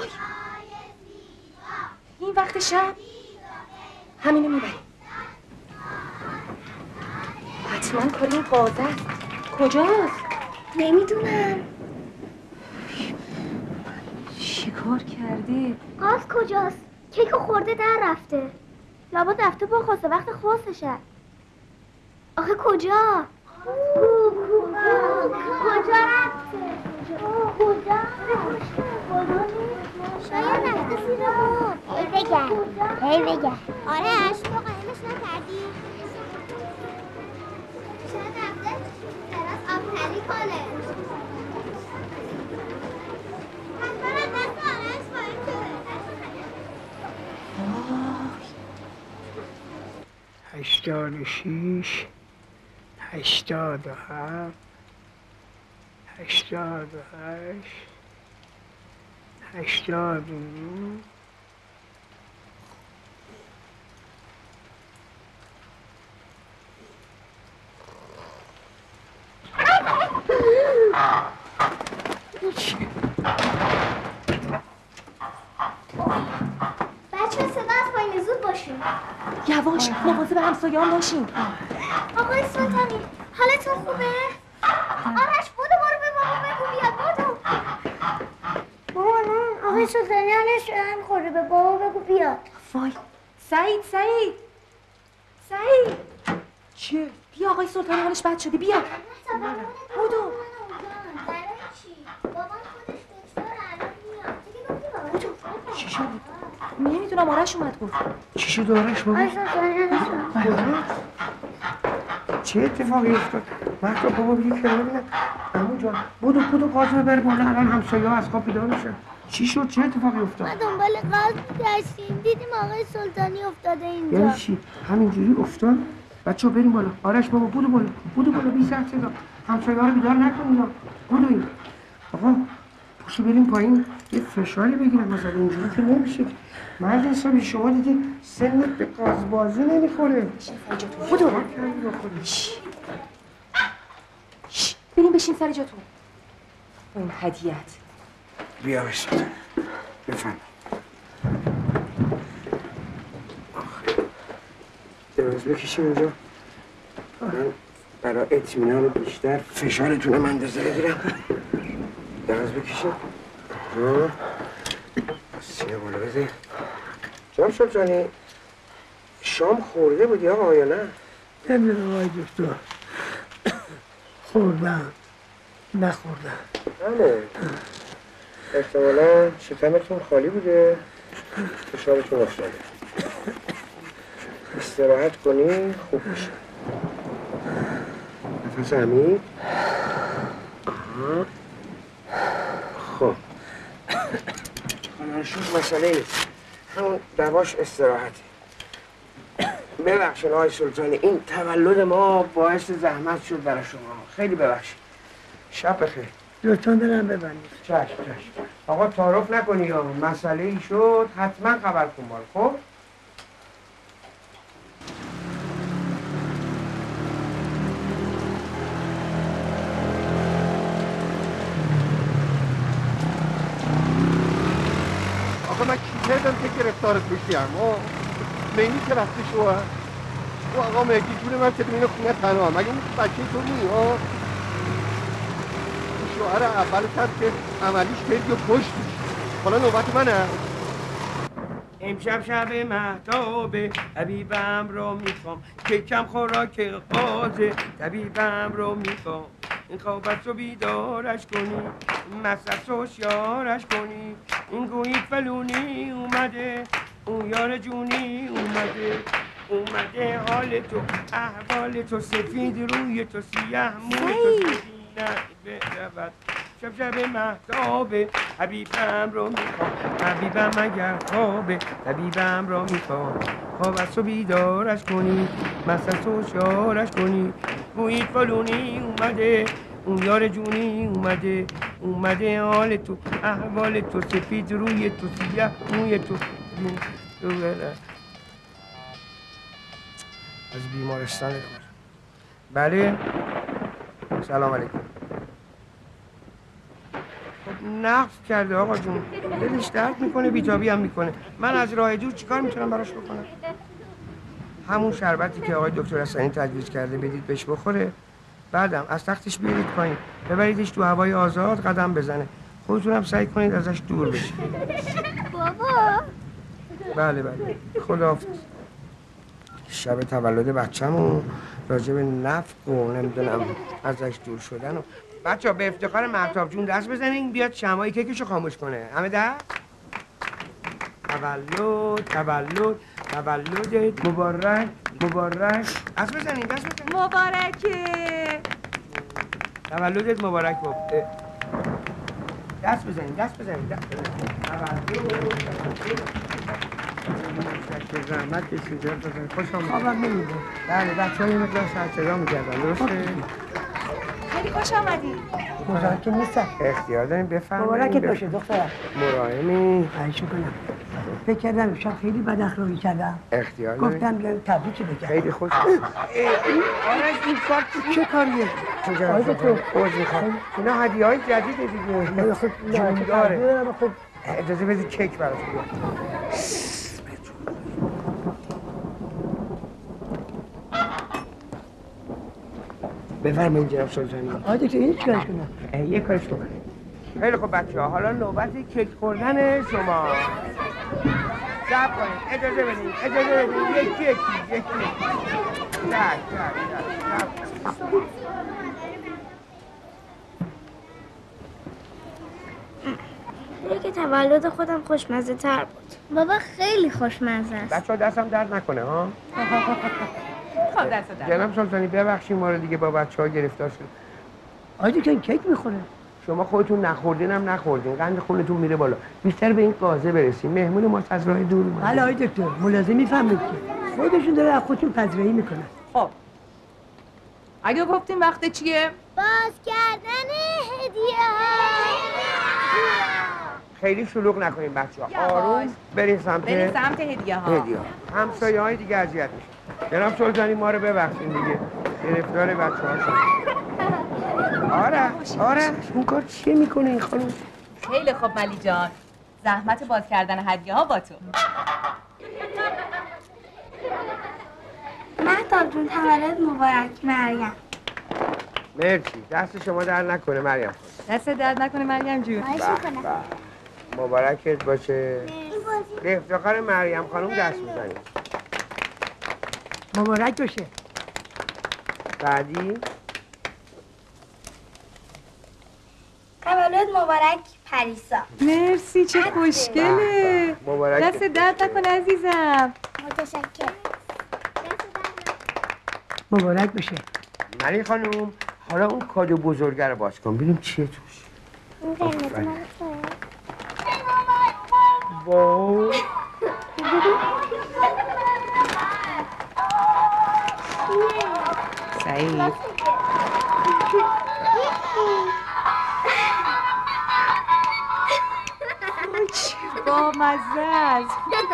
این وقت شب همینو میبریم. حتما کار این قاضی است. کجاست؟ نمیدونم. چی کار کرده؟ قاز کجاست؟ کیکو خورده در رفته. لابد رفته با خواسته وقت خواستشه. آخه کجا؟ کجا رفته؟ کجا؟ شاید رفته زیر مون. هی بگم. آره اشتو قایمش نکردی؟ شاید رفته دراز آبتری کنه. حتما دست آرش باید شده. 86 87 88 89 بچه صدا از پایین زود باشین. یواش مواظب همسایه‌ام باشین. آقای سلطانی حالتون خوبه؟ آرش برو به بابا بگو بیاد برو. مامان آقای سلطانی حالش هم خورده، به بابا بگو بیاد. وای سعید چه؟ بیا آقای سلطانی حالش بد شده بیا. بودو. برای چی؟ بابا چی شد؟ نمیدونم آرش اومد گفت. چی شد آرش بابا؟ چه اتفاقی افتاد؟ مهتاب بابا بگی کنار بینم. عمو جان بودو قاز ببر بالا، الان همسایه‌ها از خواب بیدار میشن. چی شد؟ چه اتفاقی افتاد؟ ما دنبال قاز می‌گشتیم، دیدیم آقای سلطانی افتاده اینجا. یعنی چی؟ همینجوری افتاد؟ بچه‌ها بریم بالا. آرش بابا بودو بالا بی سر صدا. همسایه‌ها رو بیدار نکنید. بودوین. آقا پوشو بریم پایین یه فشاری بگیرم، مثلا اینجوری که نمیشه. مرد حسابی شما دیگه سنت به قازبازی نمیخوره. بودو بریم بشین سر جاتون. با این هدیه‌ات. بیا بشین. بفهم. دراز بکشیم اینجا. من برای اطمینان بیشتر فشارتون رو اندازه بگیرم. دراز بکشیم. سینه بالا بزنیم. جناب سلطانی شام خورده بودی آقا یا نه؟ نمیدونم آقای دکتر، خوردم نخوردم. بله احتمالا شکمتون خالی بوده، فشارتون افتاده. استراحت کنی خوب میشه. نفس عمیق. خب خدا شد مسئله نیست، همون دواش استراحته. ببخشید آقای سلطانی، این تولد ما باعث زحمت شد برای شما، خیلی ببخشید. شب بخیر. لطفا برم ببندید. چشم. آقا تعارف نکنی یا مسئله ای شد حتما خبر کن بار. خب آخه من کی کردم که گرفتارت بشیم؟ مهدی که رفته شوهر او آقا مهدی جون من که اینو خونه تنها مگه میشه بچه تو نی؟ شوهر اول سر که عملیش کردی و پشتش، حالا نوبت منه. امشب شب مهتابه طبیبم رو میخوام، کیکم خوراک قازه طبیبم رو میخوام. این خوابت رو بیدارش کنی، مصرف رو شیارش کنی. این گویی فلونی اومده، اون یار جونی اومده حال تو احوال تو سفید روی تو سیاه موی تو سفید برود. شب مهتابه حبیبم رو میخوام، حبیبم اگر خوابه طبیبم رو میخوام. خوابت رو بیدارش کنی، مصرف رو شیارش کنی. گویی فلونی اومده، اون یار جونی اومده حال تو احوال تو سفید روی تو سیاه موی تو از بیمارستان کار. بله سلام علیکم. خب نقص کرده آقا جون، دلش درد میکنه بیتابی هم میکنه. من از راه دور چیکار میتونم براش بکنم؟ همون شربتی که آقای دکتر حسنی تجویز کرده بدید بهش بخوره، بعدم از تختش بیارید پایین، ببریدش تو هوای آزاد قدم بزنه. خودتونم سعی کنید ازش دور بشید. بابا بله خداحافظ. شب تولد بچه‌مون راجع به نفق و نمیدونم ازش دور شدن و بچه‌ها به افتخار مهتاب جون دست بزنین بیاد شمعای کیکشو خاموش کنه. همه دست. تولدت مبارک. دست بزنین. مبارکه. تولدت مبارک بابا. دست بزنین. تولد زحمت کشید جان بزنین. خوش آمدید. خوابم نمیده. بله بچه‌ها یه مقدار سر صدا می‌کردن درسته؟ خیلی خوش آمدید. مزاحمت نیستم. اختیار داریم بفرمایید. مبارکت باشه دخترم. مراهمی. خواهش می‌کنم. فکر کردم شب خیلی بد اخلاقی کردم. اختیار داریم. گفتم بیام تبریک بگم. خیلی خوش. آرش این کار چه کاریه؟ آقای دکتر خوش می‌خوام. اینا هدیه‌های جدیده دیگه. خب جونداره. خب اجازه بدید کیک براش بیارم. بفرمایید جناب سلطانی. آقای دکتر این چیکارش کنم؟ یه کارش کنم. خیلی خوب بچه‌ها، حالا نوبت کیک خوردن شما. صبر کنید، اجازه بدید. یکی. که تولد خودم خوشمزه تر بود. بابا خیلی خوشمزه است. بچه‌ها دستم درد نکنه ها. خب دست درد. جناب سلطانی ببخشید ما رو دیگه با بچه‌ها گرفتار شد. آجی که کیک میخوره. شما خودتون نخوردین هم نخوردین، قند خونتون میره بالا. بیشتر به این قاضه برسیم. مهمون ما از راه دور اومده. بله آقای دکتر، ملازم میفهمید که خودشون داره از خودشون پذیرایی میکنن. خب اگه گفتیم وقت چیه؟ باز کردن هدیه خیلی شلوغ نکنیم بچه‌ها. آروم بریم سمت هدیه ها. همسایه‌های دیگه اذیت میشه. جناب سلطانی ما رو ببخشید دیگه. گرفتار بچه‌ها شد. آره اون کار چیه میکنه این خانم؟ خیلی خوب ملی جان، زحمت باز کردن هدیه ها با تو. مهتاب جون تولد مبارک مریم. مرسی، دست شما در نکنه مریم. دست درد نکنه مریم جون. مبارکت باشه. به افتخار مریم خانم دست میزنیم. مبارک باشه. بعدی تولد مبارک پریسا. مرسی چه خوشگله. مبارک. دست درد نکنه عزیزم. متشکرم. مبارک باشه. ملی خانم حالا اون کادو بزرگه رو باز کن ببینیم چیه توش. این قیمت مال توه. واو سعید چه با مزه است.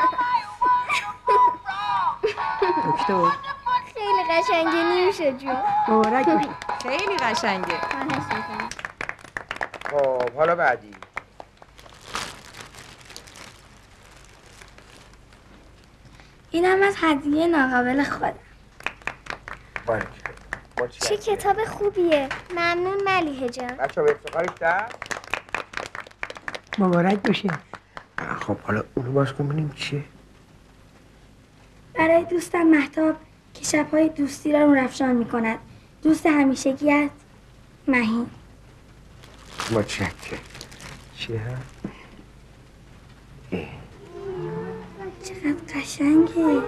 دکتر خیلی قشنگه نیوشه جون. مبارک باشه. خیلی قشنگه. خب حالا بعدی اینم از هدیه ناقابل خودم. بارک. چه کتاب خوبیه. ممنون ملیحه جان. بچه به افتخارش دست. مبارک باشه. خب حالا اونو باز کن ببینیم چیه. برای دوستم مهتاب که شب‌های دوستی را رو رفشان می‌کند. دوست همیشگیت مهین. متشکرم. چیه؟ چقدر قشنگه.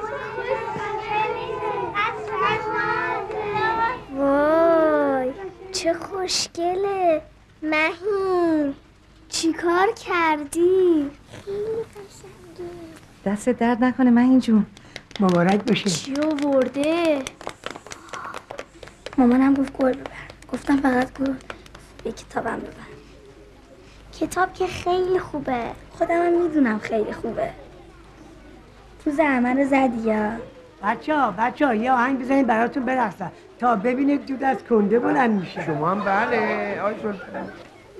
وای چه خوشگله. مهین چی کار کردی؟ خیلی قشنگه. دست درد نکنه مهین جون. مبارک باشه. چی آورده؟ مامانم گفت گل ببر. گفتم فقط گل. به کتابم ببر. کتاب که خیلی خوبه. خودم هم میدونم خیلی خوبه. تو عمل زدی یا؟ بچه ها یه آهنگ بزنید براتون برقصن تا ببینید دود از کنده بلند میشه. شما هم بله آی سلطان.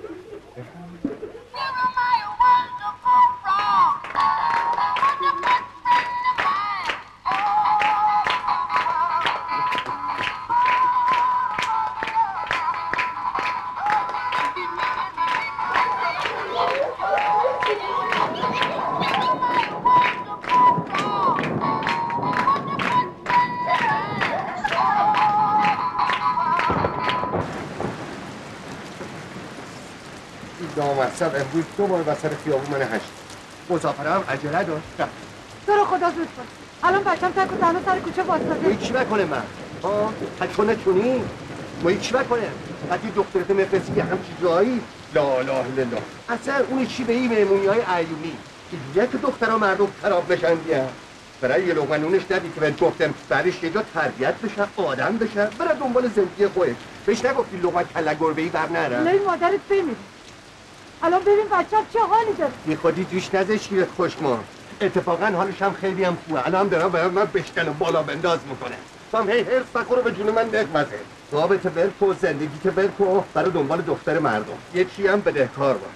دامستم امروز 2 بار وسط خیابون من هشت. مسافرم عجله داشتم. تو رو خدا زود کن. الان بچم تک و تنها سر کوچه واسطاده. چی بکنه من؟ تو نتونی؟ ما چی بکنه؟ وقتی دخترت مفرسی که همچی جایی لا اله الا الله. اصلا اون چی به این مهمونی‌های ایومی یک دخترها مردم خراب بشن دیگه. برای یه لقمه نونش ندی که به دختر برش یه جا تربیت بشن، آدم بشن، برای دنبال زندگی خودش. بهش نگفتی لقمه کله گربه‌ای بر نره. لای مادرت بمیره. الان ببین بچه‌م چه حالی داره. بی خودی جوش نزه شیرت خوشما. اتفاقا حالش هم خیلی هم خوبه. الان دارم برای من بشکن و بالا بنداز میکنه. تو هم هی حرص نخوره به جون من نقمزه. رابط ول کن، زندگی که ول کن، برای دنبال دختر مردم. یه چی هم بدهکار باش.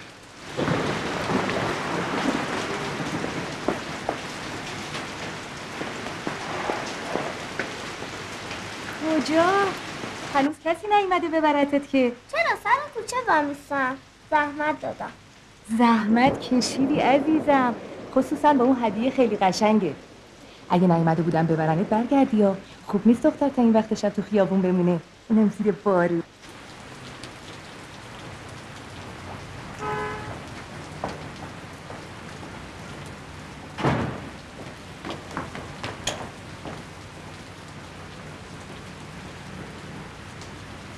کجا؟ هنوز کسی نیومده ببرتت که. چرا سر کوچه وامیستم؟ زحمت دادم. زحمت کشیدی عزیزم، خصوصا با اون هدیه خیلی قشنگه. اگه نیومده بودم ببرنت برگردی یا خوب نیست دختر تا این وقت شب تو خیابون بمونه، اونم زیر بارون.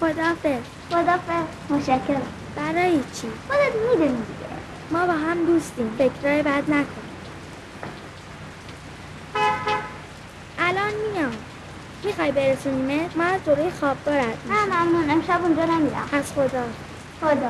خدافظ. خدافظ. متشکرم. برای چی؟ خودت میدونی دیگه. ما با هم دوستیم. فکرای بد نکن. الان میام. میخوای برسونیمت؟ من از جلوی خوابگاه رد میشم. نه ممنون، امشب اونجا نمیرم. پس خدا. خدا.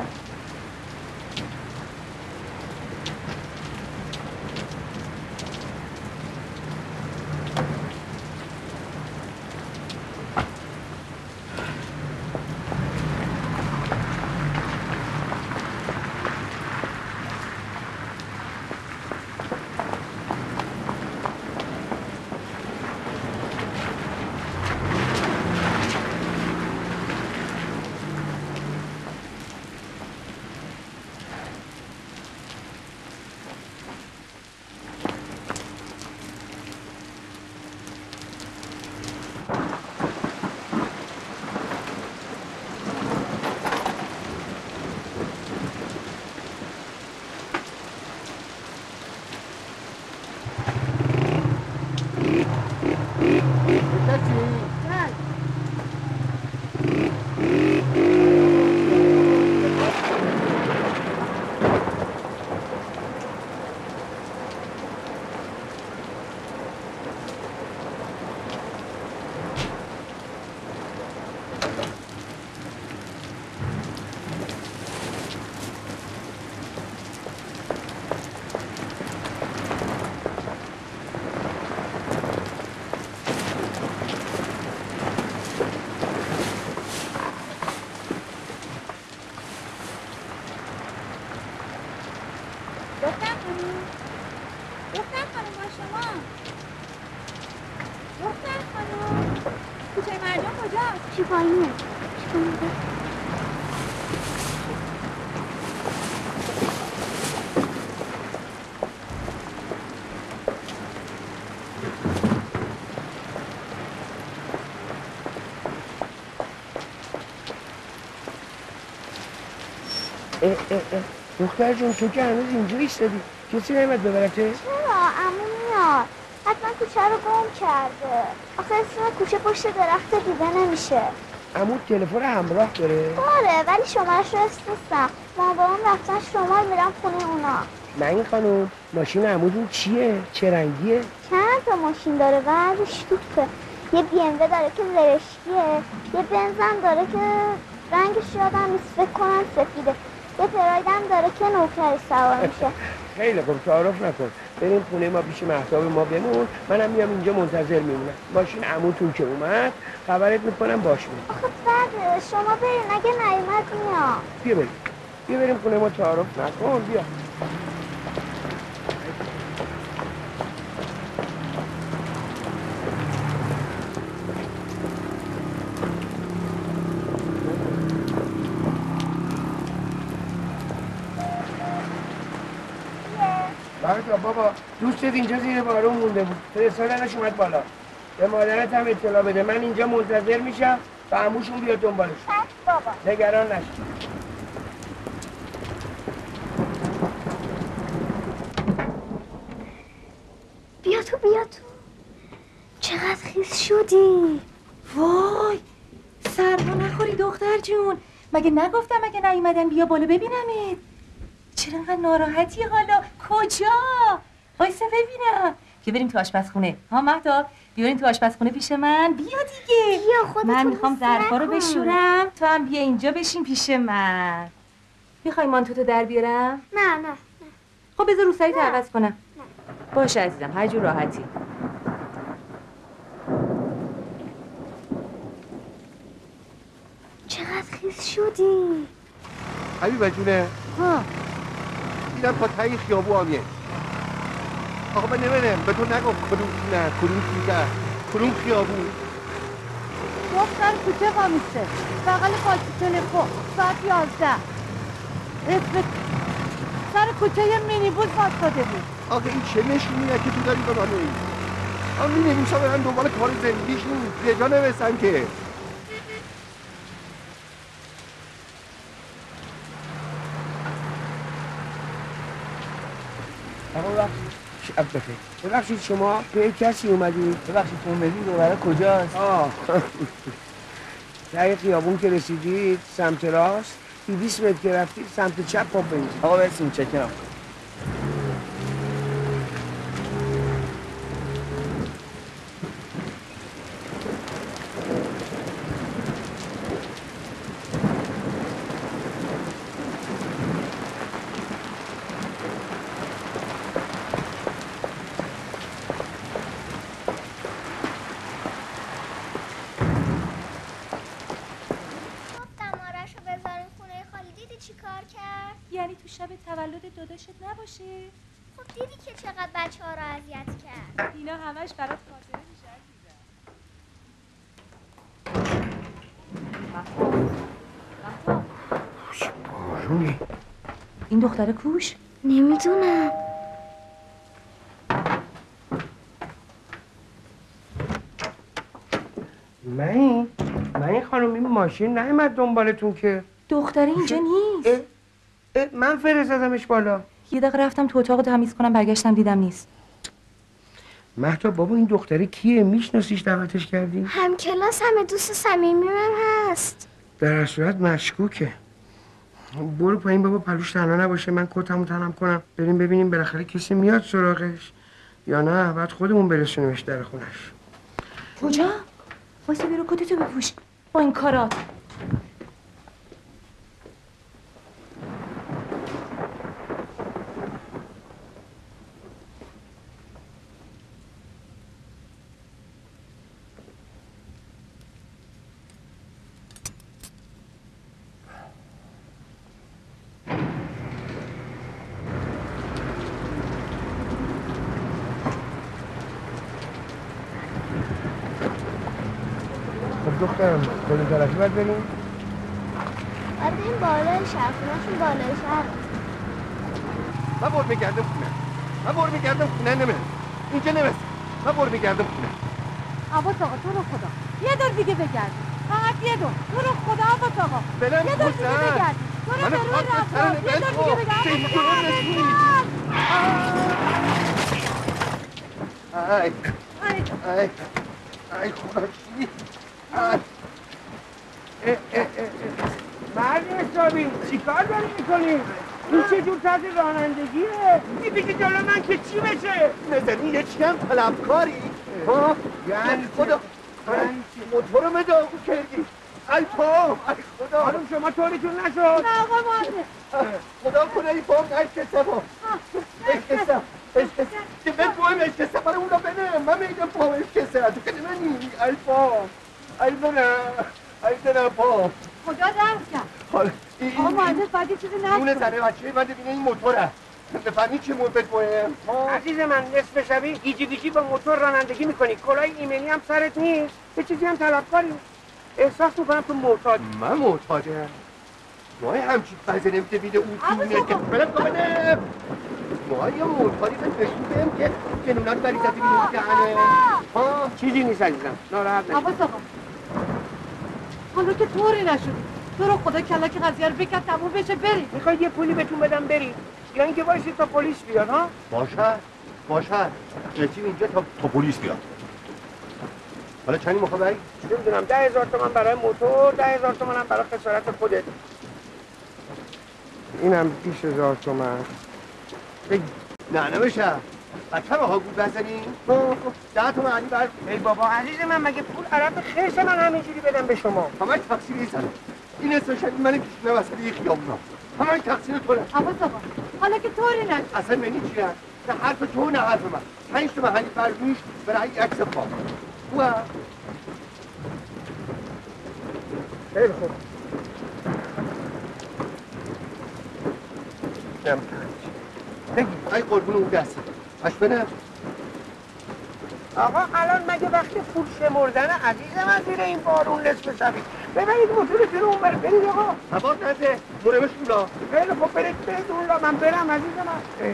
دختر جون تو که هنوز اینجا ایستادی کسی نمیاد ببرته؟ چرا؟ عمو میاد. حتما کوچه رو گم کرده. آخه اسم کوچه پشت درخت دیده نمیشه. عمو تلفن همراه داره؟ داره ولی شمارش رو استوستم. بابام رفتن شمال میرم خونه اونا. من خانم ماشین عمودون چیه؟ چه رنگیه؟ چند تا ماشین داره و ازش توپه. یه بی ام داره که زرشکیه. یه بنزم داره که رنگش یادم نیست، فکر کنم سفیده. یه پرایدم داره که نوکر سوار میشه. خیلی خوب تعارف نکن. بریم خونه ما پیش مهتاب ما بمون. منم میام اینجا منتظر میمونم. ماشین عموتون که اومد خبرت میکنم باش میرم. آخه بده شما برین اگه نیومد میام. بیا بریم خونه ما تعارف نکن. بیا. بابا بابا دوستت اینجا زیر بارون مونده بود. فرستادنش اومد بالا. به مادرت هم اطلاع بده. من اینجا منتظر میشم و عموشون بیاد دنبالش. بابا نگران نشی. بیا تو چقدر خیس شدی. وای سرما نخوری دختر جون. مگه نگفتم اگه نیومدم بیا بالا ببینمت؟ چرا انقدر ناراحتی حالا؟ کجا؟ وایسا ببینم. که بریم تو آشپزخونه. ها مهتاب بیارین تو آشپزخونه پیش من. بیا دیگه. بیا خودتون. من میخوام ظرفا رو بشورم تو هم بیا اینجا بشین پیش من. میخوای مانتوتو در بیارم؟ نه خب بذار روسریت عوض کنم. باشه عزیزم هر جور راحتی. چقدر خیس شدی. حبیبه جونه ها دیدم تا تایی خیابو آمیه. آقا من نمیدونم به تو نگفت کدوم نه کدوم کوچه کدوم خیابو. دختر کوچه قامیسته بغل پاکی تلفن ساعت 11 اسم سر کوچه یه مینیبوس واسطاده بود. آقا این چه نشونیه که تو داری به من میگی؟ من می‌نویسم برن دنبال کار زندگیشون یه جا نمیرسن که. آقا ببخشید شما به کسی اومدید؟ ببخشید تومدین دوباره کجاست؟ ته خیابون که رسیدید سمت راست 200 متر که رفتید سمت چپ پا بنزین. آقا برسیم چکرم. یعنی تو شب تولد داداشت نباشه؟ خب دیدی که چقدر بچه‌ها رو اذیت کرد. اینا همش برات خاطره میشه عزیزم. بارونی. این دختر کوش؟ نمیدونم. من خانم این ماشین نیومد دنبالتون که. دختره اینجا نیست. من فرستادمش بالا. یه دقیقه رفتم تو اتاق تمیز کنم برگشتم دیدم نیست. مهتاب بابا این دختره کیه؟ میشناسیش دعوتش کردی؟ هم کلاس همه دوست صمیمیم هست. در صورت مشکوکه. برو پایین بابا پلوش تنها نباشه من کتمو تنم کنم بریم ببینیم بالاخره کسی میاد سراغش یا نه بعد خودمون برسونیمش در خونش. کجا؟ واسه برو کتتو بپوش با این کارات. دخترم کدوم طرفی باید بریم؟ باید بریم بالای شهر خونه‌شون بالای شهر. من بر میگردم خونه. من بر میگردم خونه نمه. اینجا نمست. من بر میگردم خونه. عباس آقا تو رو خدا یه دور دیگه بگرد. فقط یه دور. تو رو خدا عباس آقا. یه دور دیگه بگرد. تو رو به روی رفت. یه دور دیگه بگرد. ای خورشید. مرد حسابی چیکار داری میکنی؟ این چه جور طرز رانندگیه؟ میبیدی جلو من که چی بشه؟ نزنی چی هم طلبکاری؟ ها؟ یعنی خدا موتور رو مداغو کردی ای پا ای خدا خانم شما طوریتون نشد؟ نه آقا مانده خدا کنه ای پا اشکسته با اشکسته که به دویم اشکسته برای اون رو بنه من میگم پا اشکسته تو که نمینی ای پا ای دنه پا خدا درست کرد حالا آقا مهندس باید یه چیزی نشد اون زنه بچه من ببینه این موتوره بفهمی چه موتور باید عزیز من نصف شبی گیجی گیجی با موتور رانندگی میکنی کلاه ایمنی هم سرت نیست یه چیزی هم طلبکاری احساس میکنم تو معتاد من معتادم مای همچین فضه نمیده بیده اون تونه که برم کنم مای یه معتادی من بهشون بهم که جنونات بری زدی بیدون دهنه ها چیزی نیست عزیزم ناراحت نشد عباس آقا حالا که طوری نشدی تو رو خدا کلک قضیه رو بکن تموم بشه بریم میخوای یه پولی بهتون بدم بریم یا اینکه وایسی تا پلیس بیاد ها باشه جتیم اینجا تا پلیس بیاد حالا چندی میخوای بری؟ نمیدونم 10,000 تومان برای موتور 10,000 تومان هم برای خسارت خودت اینم 20,000 تومان بگی نه نمیشه بچه ها گول بزنی 10 تومن علی بر ای بابا عزیز من مگه پول عرب خرس من همینجوری بدم به شما همه تقصیر نیستن این استشن من کشونه وسط یه خیابونا همه تقصیر توه عباس آقا حالا که طوری نشد اصلا منی چیه؟ نه حرف تو نه حرف من 5 تومن علی بر روش برای عکس پا خوبه؟ خیلی خوب بگی ای قربون اون دستی اش بنه آقا الان مگه وقت پول شمردن عزیز من زیر این بارون نصف شبی ببرید موتور رو اون برید برید آقا هوات نده مرمش اولا خیلی خوب برید اولا من برم عزیز من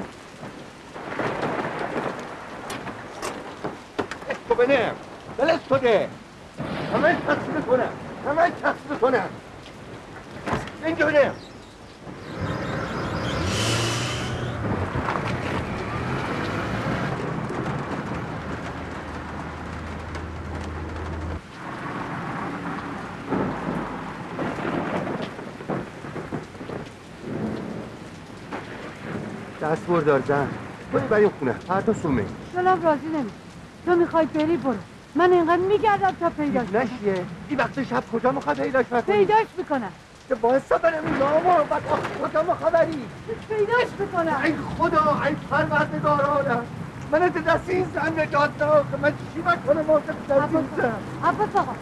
تو بنه بلش شده همه تقصیر کنه همه تقصیر کنه اینجا بنه دست بردار زن برو بریم خونه فردا سومه دلم راضی نمیشه. تو میخوای بری برو. من اینقدر میگردم تا پیداش کنم. نشیه این وقت شب کجا میخواد پیداش کنی؟ پیداش میکنم. که باعث برم این نامو بعد کجا خبری؟ پیداش میکنم. ای خدا ای پروردگارانم من از دست این زن نجات داد من چی بکنم واسه دست این زن؟ عباس آقا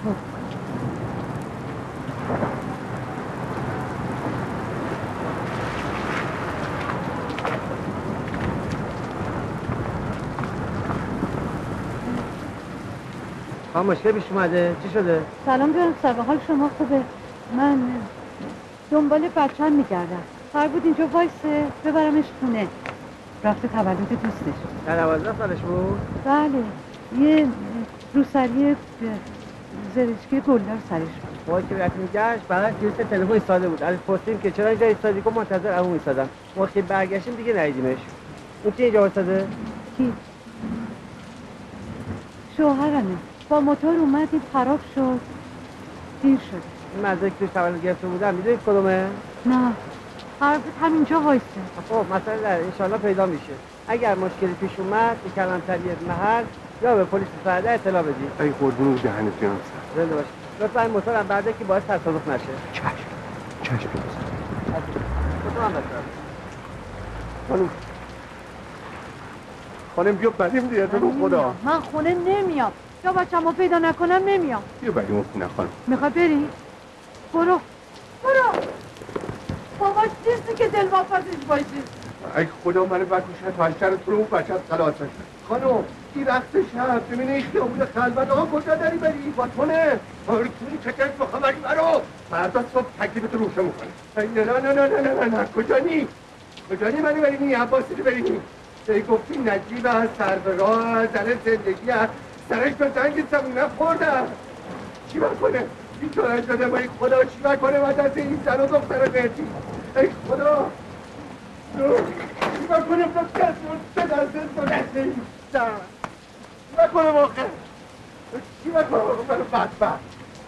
مشکل پیش اومده چی شده؟ سلام جناب سرور، حال شما خوبه؟ من دنبال بچه‌م میگردم. قرار بود اینجا وایسه ببرمش خونه. رفته تولد دوستش. در 12 سالش بود؟ بله. یه روسری زرشکی گلدار سرش بود. وقتی که رفت میگشت برای یه تلفن ایستاده بود. از پرسیدیم که چرا اینجا ایستادی؟ گفت منتظر اون ایستادم. وقتی برگشتیم دیگه ندیدیمش. اون کی اینجا ایستاده؟ کی؟ شوهرمه. با موتور اومدیم خراب شد. دیر شد. این مدرک توش تولد گرفته بودم میدونید کدومه؟ نه. قرار بود همینجا وایسه. خب مثلا در انشالله پیدا میشه. اگر مشکلی پیش اومد به کلانتری محل یا به پلیس فردا اطلاع بدید. ای قربون دهنت بیام سر. زنده باش. لطفا این موتورم بعده که باعث تصادف نشه. چشم بیام موتورم بسر. خانم بیا بریم دیگه تو خدا. من خونه نمیام. یا بچه‌مو پیدا نکنم نمیام. بیا بریم خونه خانم. میخوای بری؟ برو. بابا چیزی که دل واپسش باشی. ای خدا منو بکشن تا اشتر تو رو اون بچه خلاص شد. خانم این وقت شب ببینه این خیابون خلوت آقا کجا داری بری؟ با تو نه؟ آرتونی چکرد با خبری برو فردا صبح تکلیفت رو روشن میکنه. نه کجا نی منو برینی؟ عباسی رو برینی؟ ای گفتی نجیب از سر به راه از زن زندگی از سرش به زنگ زمونه خوردم. چی بکنه؟ این طور شده با این خدا چی بکنه بعد از این زن و دختر قرتی؟ ای خدا چی بکنه با دست این زن؟ چی بکنه واقعا؟ چی بکنه واقعا برو بدبخت؟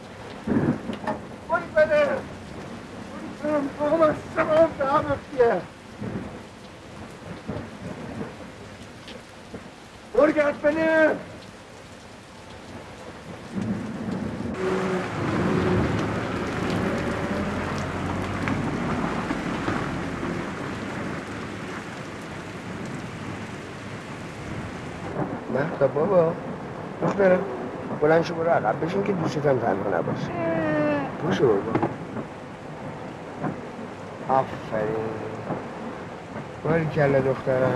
بایی بده آقا من شما به هم افتیه برگرد بنه مهتاب بابا خوش برم بلند شو برو عقب بشین که دوستت هم تنها نباشه باشو بابا آفرین باریکلا دخترم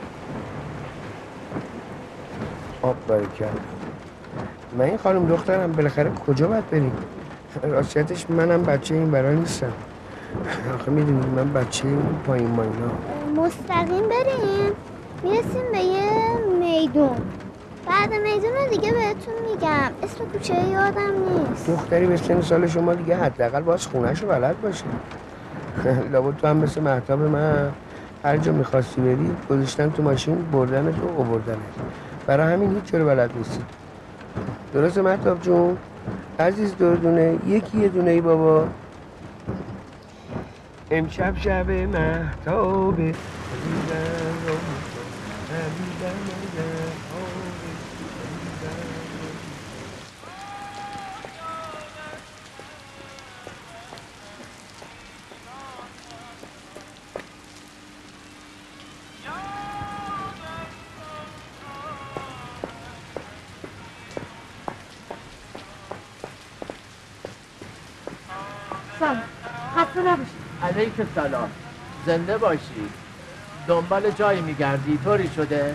باریکلا من این خانم دخترم بالاخره کجا باید بریم؟ راستیتش منم بچه این برای نیستم آخه میدونی من بچه اون پایین ماینا مستقیم بریم میرسیم به یه میدون بعد میدون رو دیگه بهتون میگم اسم کوچه یادم نیست دختری به سن سال شما دیگه حداقل باز خونه‌ش رو بلد باشه لابد تو هم مثل مهتاب من هر جا میخواستی بری گذاشتن تو ماشین بردنت و آوردنت برای همین هیچ جا رو بلد نیستی درسته مهتاب جون؟ عزیز دردونه یکی یه دونه ای بابا امشب شب مهتابه سلام خسته نباشی علیک سلام زنده باشی دنبال جایی میگردی طوری شده؟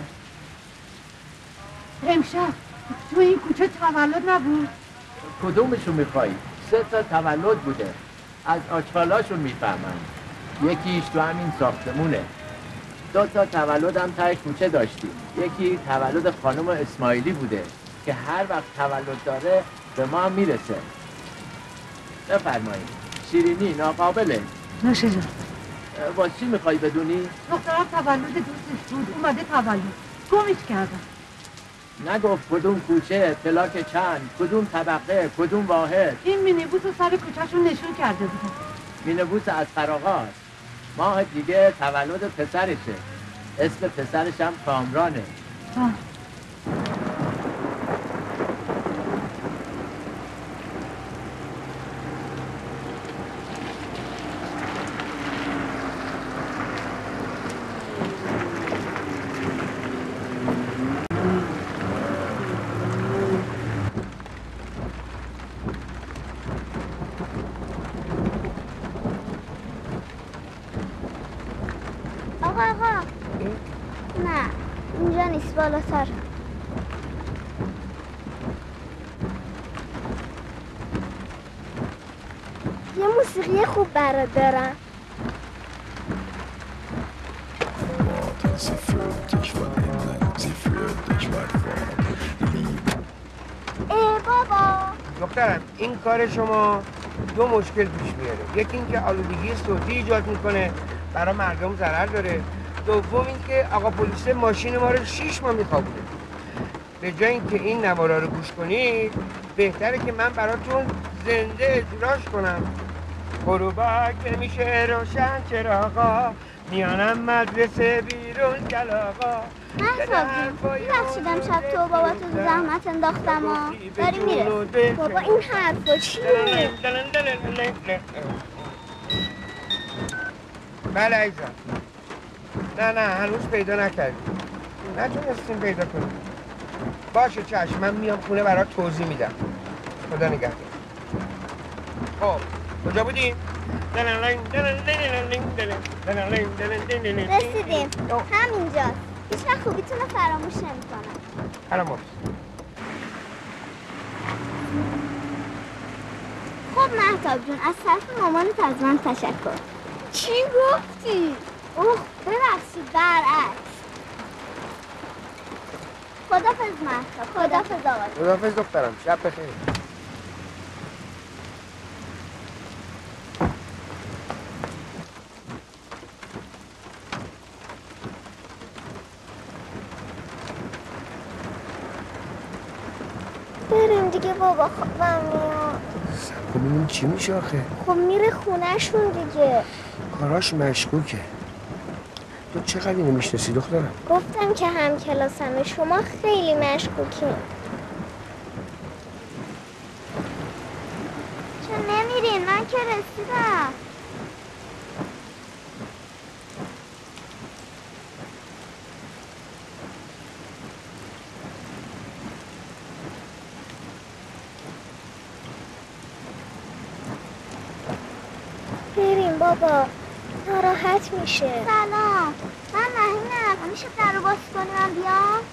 امشب تو این کوچه تولد نبود؟ کدومشون میخوایی؟ 3 تا تولد بوده از آشغالاشون میفهمن یکیش تو همین ساختمونه 2 تا تولد هم ته کوچه داشتیم یکی تولد خانم اسماعیلی بوده که هر وقت تولد داره به ما هم میرسه بفرمایید شیرینی ناقابله نوشه جان با چی میخوای بدونی؟ دخترم تولد دوستش بود اومده تولد گمش کردم نگفت کدوم کوچه پلاک چند کدوم طبقه کدوم واحد این مینیبوس رو سر کوچهشون نشون کرده بودن مینیبوس از فراغاست ماه دیگه تولد پسرشه اسم پسرش هم کامرانه. آقا نه اینجا نیست، بالاتر. یه موسیقی خوب برات دارم. بابا دخترم این کار شما دو مشکل پیش میاره. یکی اینکه آلودگی صوتی ایجاد میکنه، برای مردم ضرر داره. دوم اینکه آقا پلیس ماشین ما رو 6 ماه میخوابونه. به جای اینکه این نوارا رو گوش کنید بهتره که من براتون زنده اجراش کنم. غروبک نمیشه روشن چراغا، میانم مدرسه بیرون کلاغا. ببخشیدم شب تو بابا تو زحمت انداختم ها. داری میره بابا این حرفا چیه؟ بله عزیزم. نه هنوز پیدا نکردیم، نتونستیم پیدا کنیم. باشه چشم، من میام خونه برات توضیح میدم. خدا نگهدار. خب کجا بودیم؟ رسیدیم همینجاست. هیچ وقت خوبیتون رو فراموش نمی‌کنم. فراموش. خب مهتاب جون از طرف مامانت از من تشکر. چی گفتی؟ اوه ببخشید برعکس. خدافظ مهتاب. خدافظ آقا. خدافظ دخترم. شب بخیر. بریم دیگه بابا، خوابم میاد. خب ببینیم چی میشه آخه؟ خب میره خونه‌شون دیگه. کاراش مشکوکه. تو چقدر اینو میشناسی دخترم؟ گفتم که هم کلاسمه. شما خیلی مشکوکین. چون نمیرین؟ من که رسیدم. بریم بابا، ناراحت میشه. سلام، من مهینم. میشه در رو باز کنی من بیام؟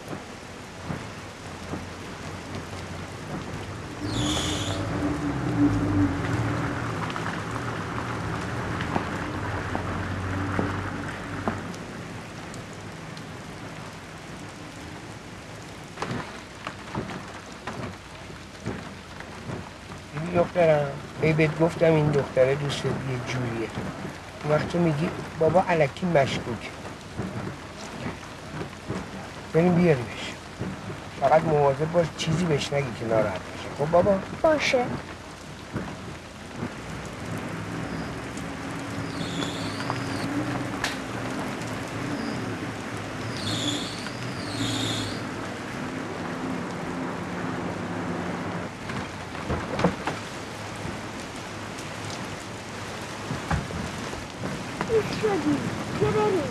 این دخترم بهت گفتم این دختره دوست یه جوریه. اون وقت تو میگی بابا الکی مشکوک. بریم بیاریمش. فقط مواظب باش چیزی بهش نگی که ناراحت بشه. خب بابا؟ باشه. شدی که بریم.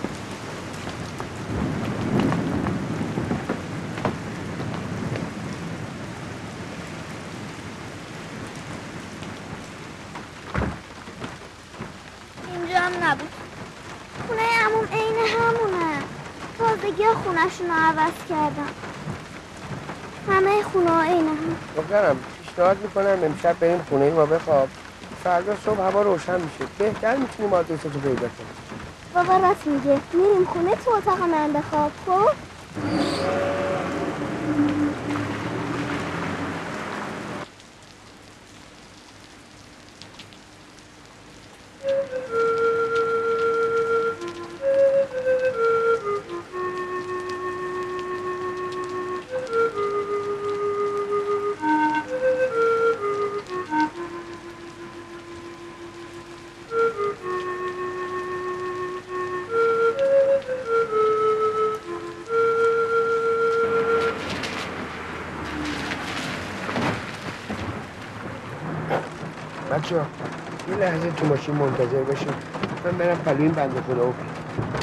اینجا هم نبود. خونه عموم عین همونه. تازگی ها خونه‌شون رو عوض کردن. همه خونه ها عین هم. دخترم پیشنهاد میکنم امشب بریم خونه ما بخواب. فردا صبح هوا روشن میشه. بهتر میتونیم آدرستو پیدا کنیم. بابا راست میگه. میریم خونه تو اتاق من بخواب. خب؟ بچه ها یه لحظه تو ماشین منتظر باشیم من برم پلو این بنده خدا رو بیارم.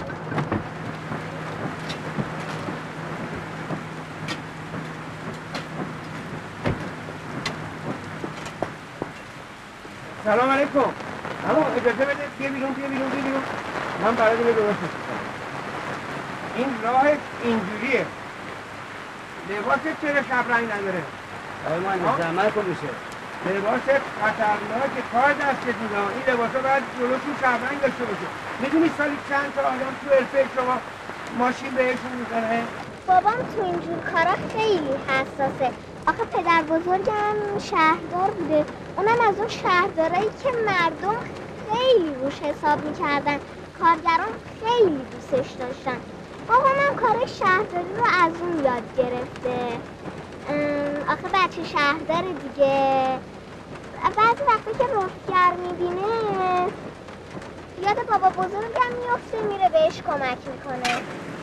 سلام علیکم. اما اجازه بده بیا بیرون. من برای دیگه درست میکنم. این راه اینجوریه. لباست چرا شب رنگ نداره؟ من زحمت کن میشه. لباس خطرناک کار دستت میده. این لباسا باید جلوشون شب رنگ داشته باشه. میدونی سالی چند تا آدم تو حرفه شما ماشین بهشون میزنه؟ بابام تو اینجور کارا خیلی حساسه. آخه پدر بزرگم شهردار بوده. اونم از اون شهردارایی که مردم خیلی روش حساب میکردن. کارگران خیلی دوستش داشتن. بابام کار شهرداری رو از اون یاد گرفته. آخه بچه شهردار دیگه. بعضی وقتی که رفتگر میبینه یاد بابا بزرگم میفته میره بهش کمک میکنه.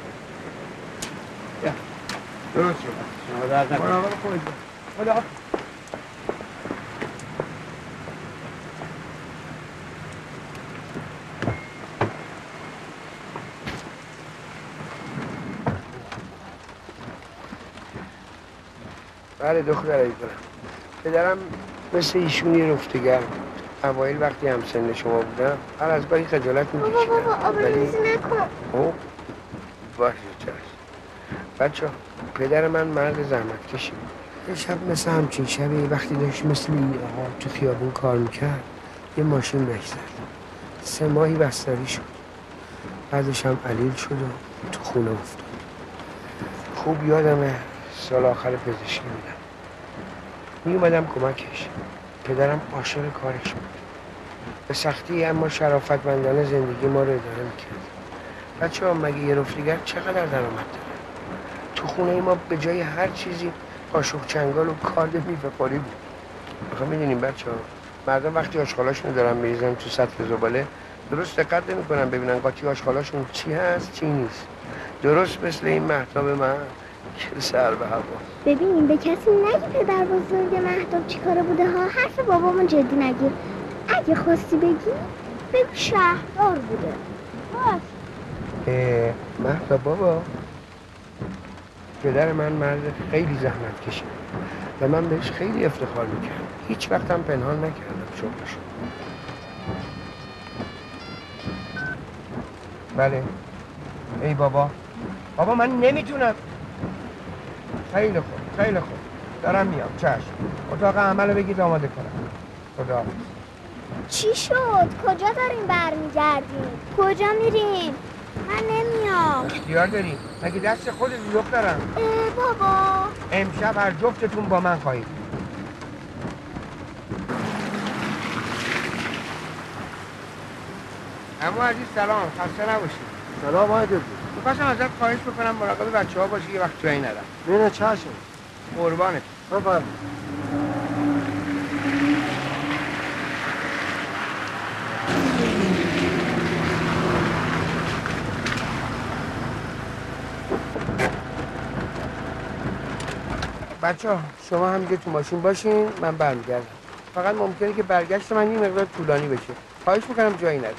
درست شد. شما درد نکنید. مراقب خودت باش. خدا. بله دختر عزیزم. پدرم مثل ایشونی رفتگر. اوایل وقتی هم سن شما بودم هر از گاهی خجالت میکشیدم. بابا آبروریزی نکن. اوه باشه چشم. بچه ها پدر من مرد زحمت کشی بود. یه شب مثل همچین شبی وقتی داشت مثل این تو خیابون کار میکرد یه ماشین بهش زد. 3 ماهی بستری شد. بعدش هم علیل شد و تو خونه افتاد. خوب یادمه سال آخر پزشکی بودم. میومدم کمکش. پدرم عاشق کارش بود. به سختی اما شرافتمندانه زندگی ما رو اداره میکرد. بچه ها مگه یه رفتگر چقدر درآمد داره؟ تو خونه ما به جای هر چیزی قاشق چنگال و کارد میوه‌خوری بود. آخه میدونیم بچه ها مردم وقتی آشغالاشون دارن میریزن تو سطل زباله درست دقت نمی‌کنن ببینن قاطی آشغالاشون چی هست چی نیست. درست مثل این مهتاب من که سر به هوا. ببین به کسی نگی پدر بزرگ مهتاب چی کاره بوده ها. حرف بابامو جدی نگیر. اگه خواستی بگی بگو شهردار بوده. باش. مهتاب بابا پدر من مرد خیلی زحمت کشید و من بهش خیلی افتخار میکردم. هیچ وقتم پنهان نکردم شغلشو. بله ای بابا من نمیتونم. خیلی خوب دارم میام. چشم اتاق عمل بگید آماده کنم. خدا چی شد؟ کجا داریم برمیگردیم؟ کجا میریم؟ من نمیام. اختیار داریم. مگه دست خودت دخترم؟ بابا امشب هر جفتتون با من خواهید. عمو عزیز سلام. خسته نباشید. سلام آقای دکتر. می‌خواستم ازت خواهش بکنم مراقب بچه‌ها باشی یه وقت جایی ندم. ببین چشم. قربانت. بفرمایید. بچه‌ها شما هم دیگه تو ماشین باشین من برمیگردم. فقط ممکنه که برگشت من این مقدار طولانی بشه. خواهش می‌کنم جایی نده.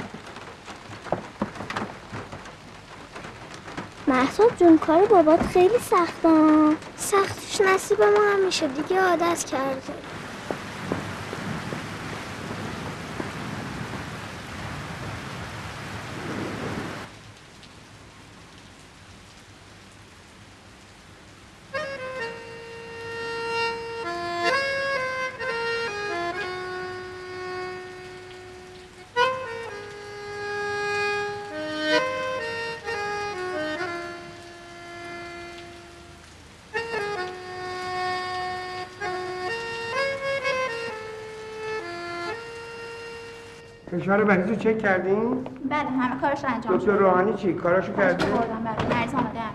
مهتاب جون کار بابات خیلی سخته. سختش نصیب ما هم میشه دیگه عادت کرده. فشار مریض رو چک کردین؟ بله همه کارش انجام شد. دکتر روحانی چی؟ کاراشو کرده؟ خوردم بله مریض آماده عمل.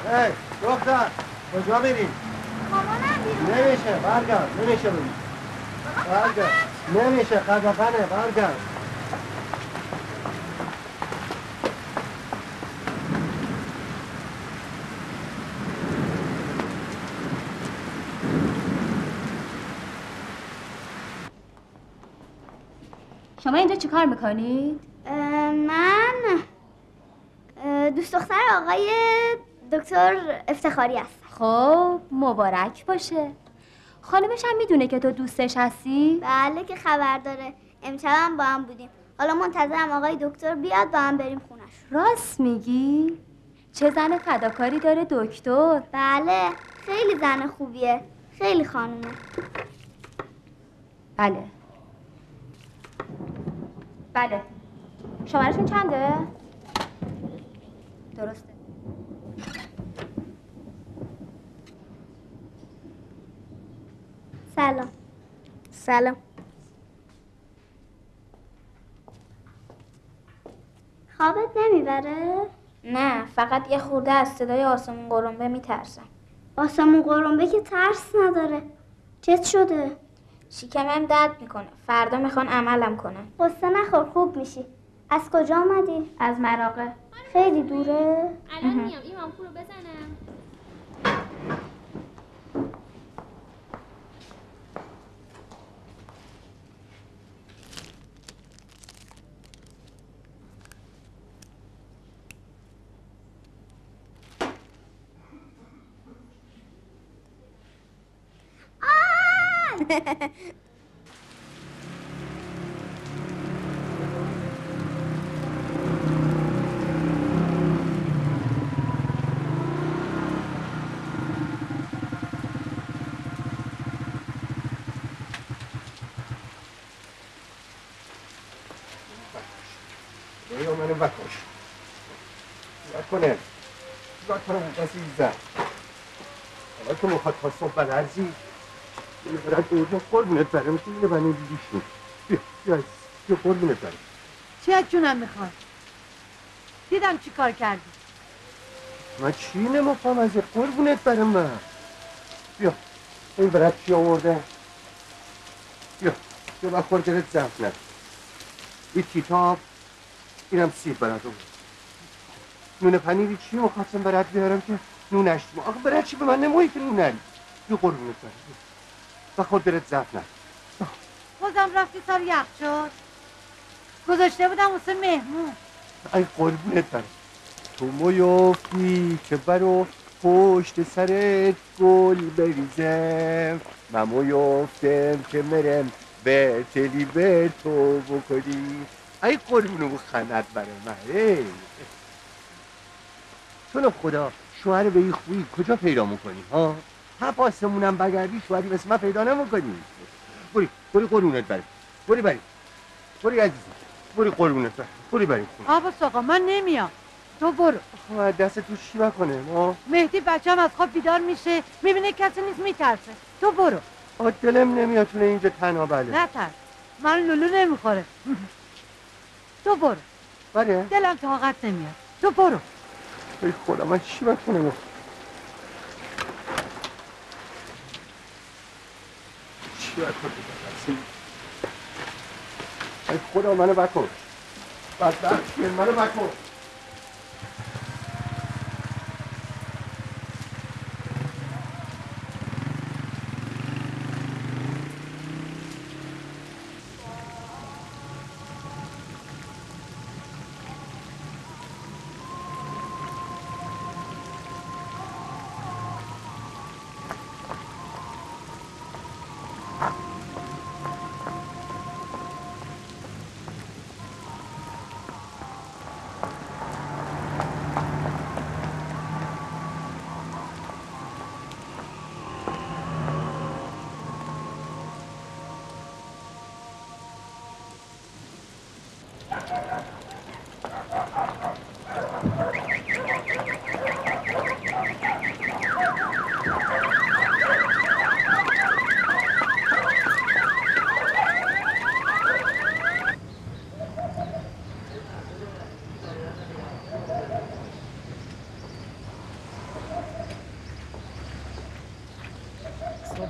ای دختر کجا میری؟ مامانم بیرون. نمیشه برگرد نمیشه بری برگرد نمیشه قدقنه برگرد شما اینجا چیکار میکنید؟ من دوست دختر آقای دکتر افتخاری هستم. خب مبارک باشه. خانمش هم میدونه که تو دوستش هستی؟ بله که خبر داره. امشب هم با هم بودیم. حالا منتظرم آقای دکتر بیاد با هم بریم خونش. راست میگی؟ چه زن فداکاری داره دکتر؟ بله خیلی زن خوبیه. خیلی خانومه. بله. بله. شمارشون چنده؟ درسته. سلام. سلام. خوابت نمیبره؟ نه فقط یه خورده از صدای آسمون قرنبه میترسم. آسمون قرنبه که ترس نداره. چت شده؟ شکمم درد میکنه. فردا میخوان عملم کنن. قصه نخور خوب میشی. از کجا آمدی؟ از مراغه. خیلی دوره؟ الان میام این مامپو رو بزنم. بیا منو بکش نکنه نکنه عزیزم حالا که مخواد تا صبح بلرزی اینو برد اونجا قربونت برم میشه اینو بنو دیدیشون بیا قربونت برم چی از جونم میخواد؟ دیدم چی کار کردی. من چی نمیخوام از قربونت برم من بیا این برد چی آورده بیا بخور دلت ضعف نکن این کتاب اینم سیب برد آورد نون پنیری چی میخواستم برد بیارم که نونش آخه برد چی به من نمایی که نون نری بیا قربونت برم بخور دلت ضعف نکن بازم رفتی سر یخچال گذاشته بودم واسه مهمون. ای قربونت برم تو میافتی که برو پشت سرت گل بریزم من میافتم که مرم به تلی به تو بکنی ای قربونو خندت برای من چون خدا شوهر به این خوبی کجا پیدا میکنی ها؟ پاسمونم بگردی شوهری مثل من پیدا نمیکنی بری قربونت برم بری عزیزم بری قربونت برم بری بریم عباس آقا من نمیام تو برو. دست تو چی بکنه ما؟ مهدی بچه‌م از خواب بیدار میشه میبینه کسی نیست میترسه. تو برو. دلم نمیاد تونه اینجا تنها بله نترس من لولو نمیخوره. تو برو. بله؟ دلم طاقت نمیاد. تو برو. ای خدا من چی بکنم چی بکنم ای خدا منو بکن بدبخت منو بکن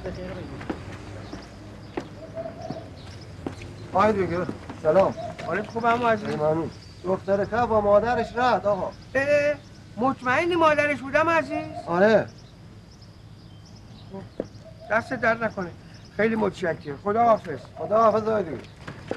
آقای دیگه سلام. حالت خوبم عزیز؟ ممنون. دختر که با مادرش رفت آقا. مطمئنی مادرش بودم عزیز؟ آره. دست درد نکنه. خیلی متشکرم. خدا حافظ. خدا حافظ آقای دیگه.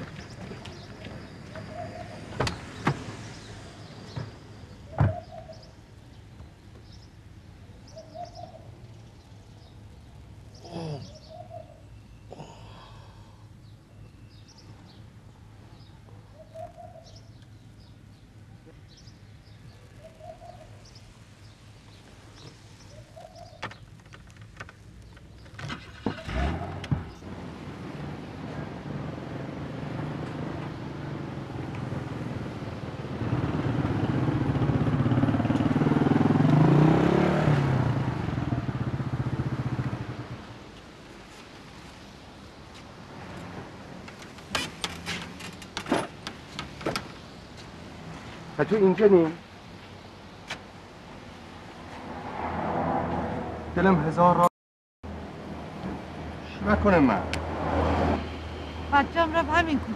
تو اینجا نیم؟ دلم هزار را چی کنم من؟ بچه‌م رفت همین کوچه.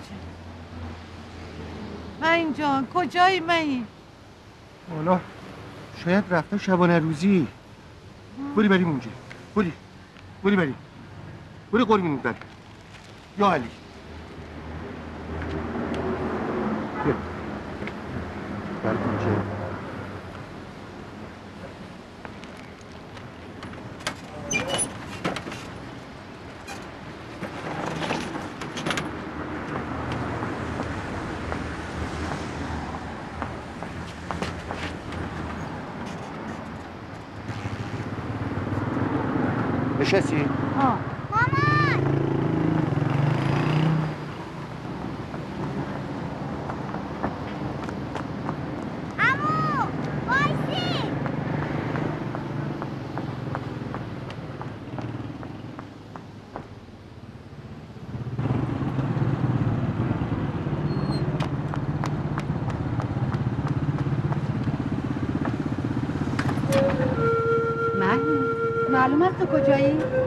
من جان کجایی من؟ والا شاید رفته شبانه روزی. بری بریم اونجا. بری بریم. بری قربونت بریم. یا علی. بیا. برای کوچه. نشستی؟ آه. معلوم است تو کجایی؟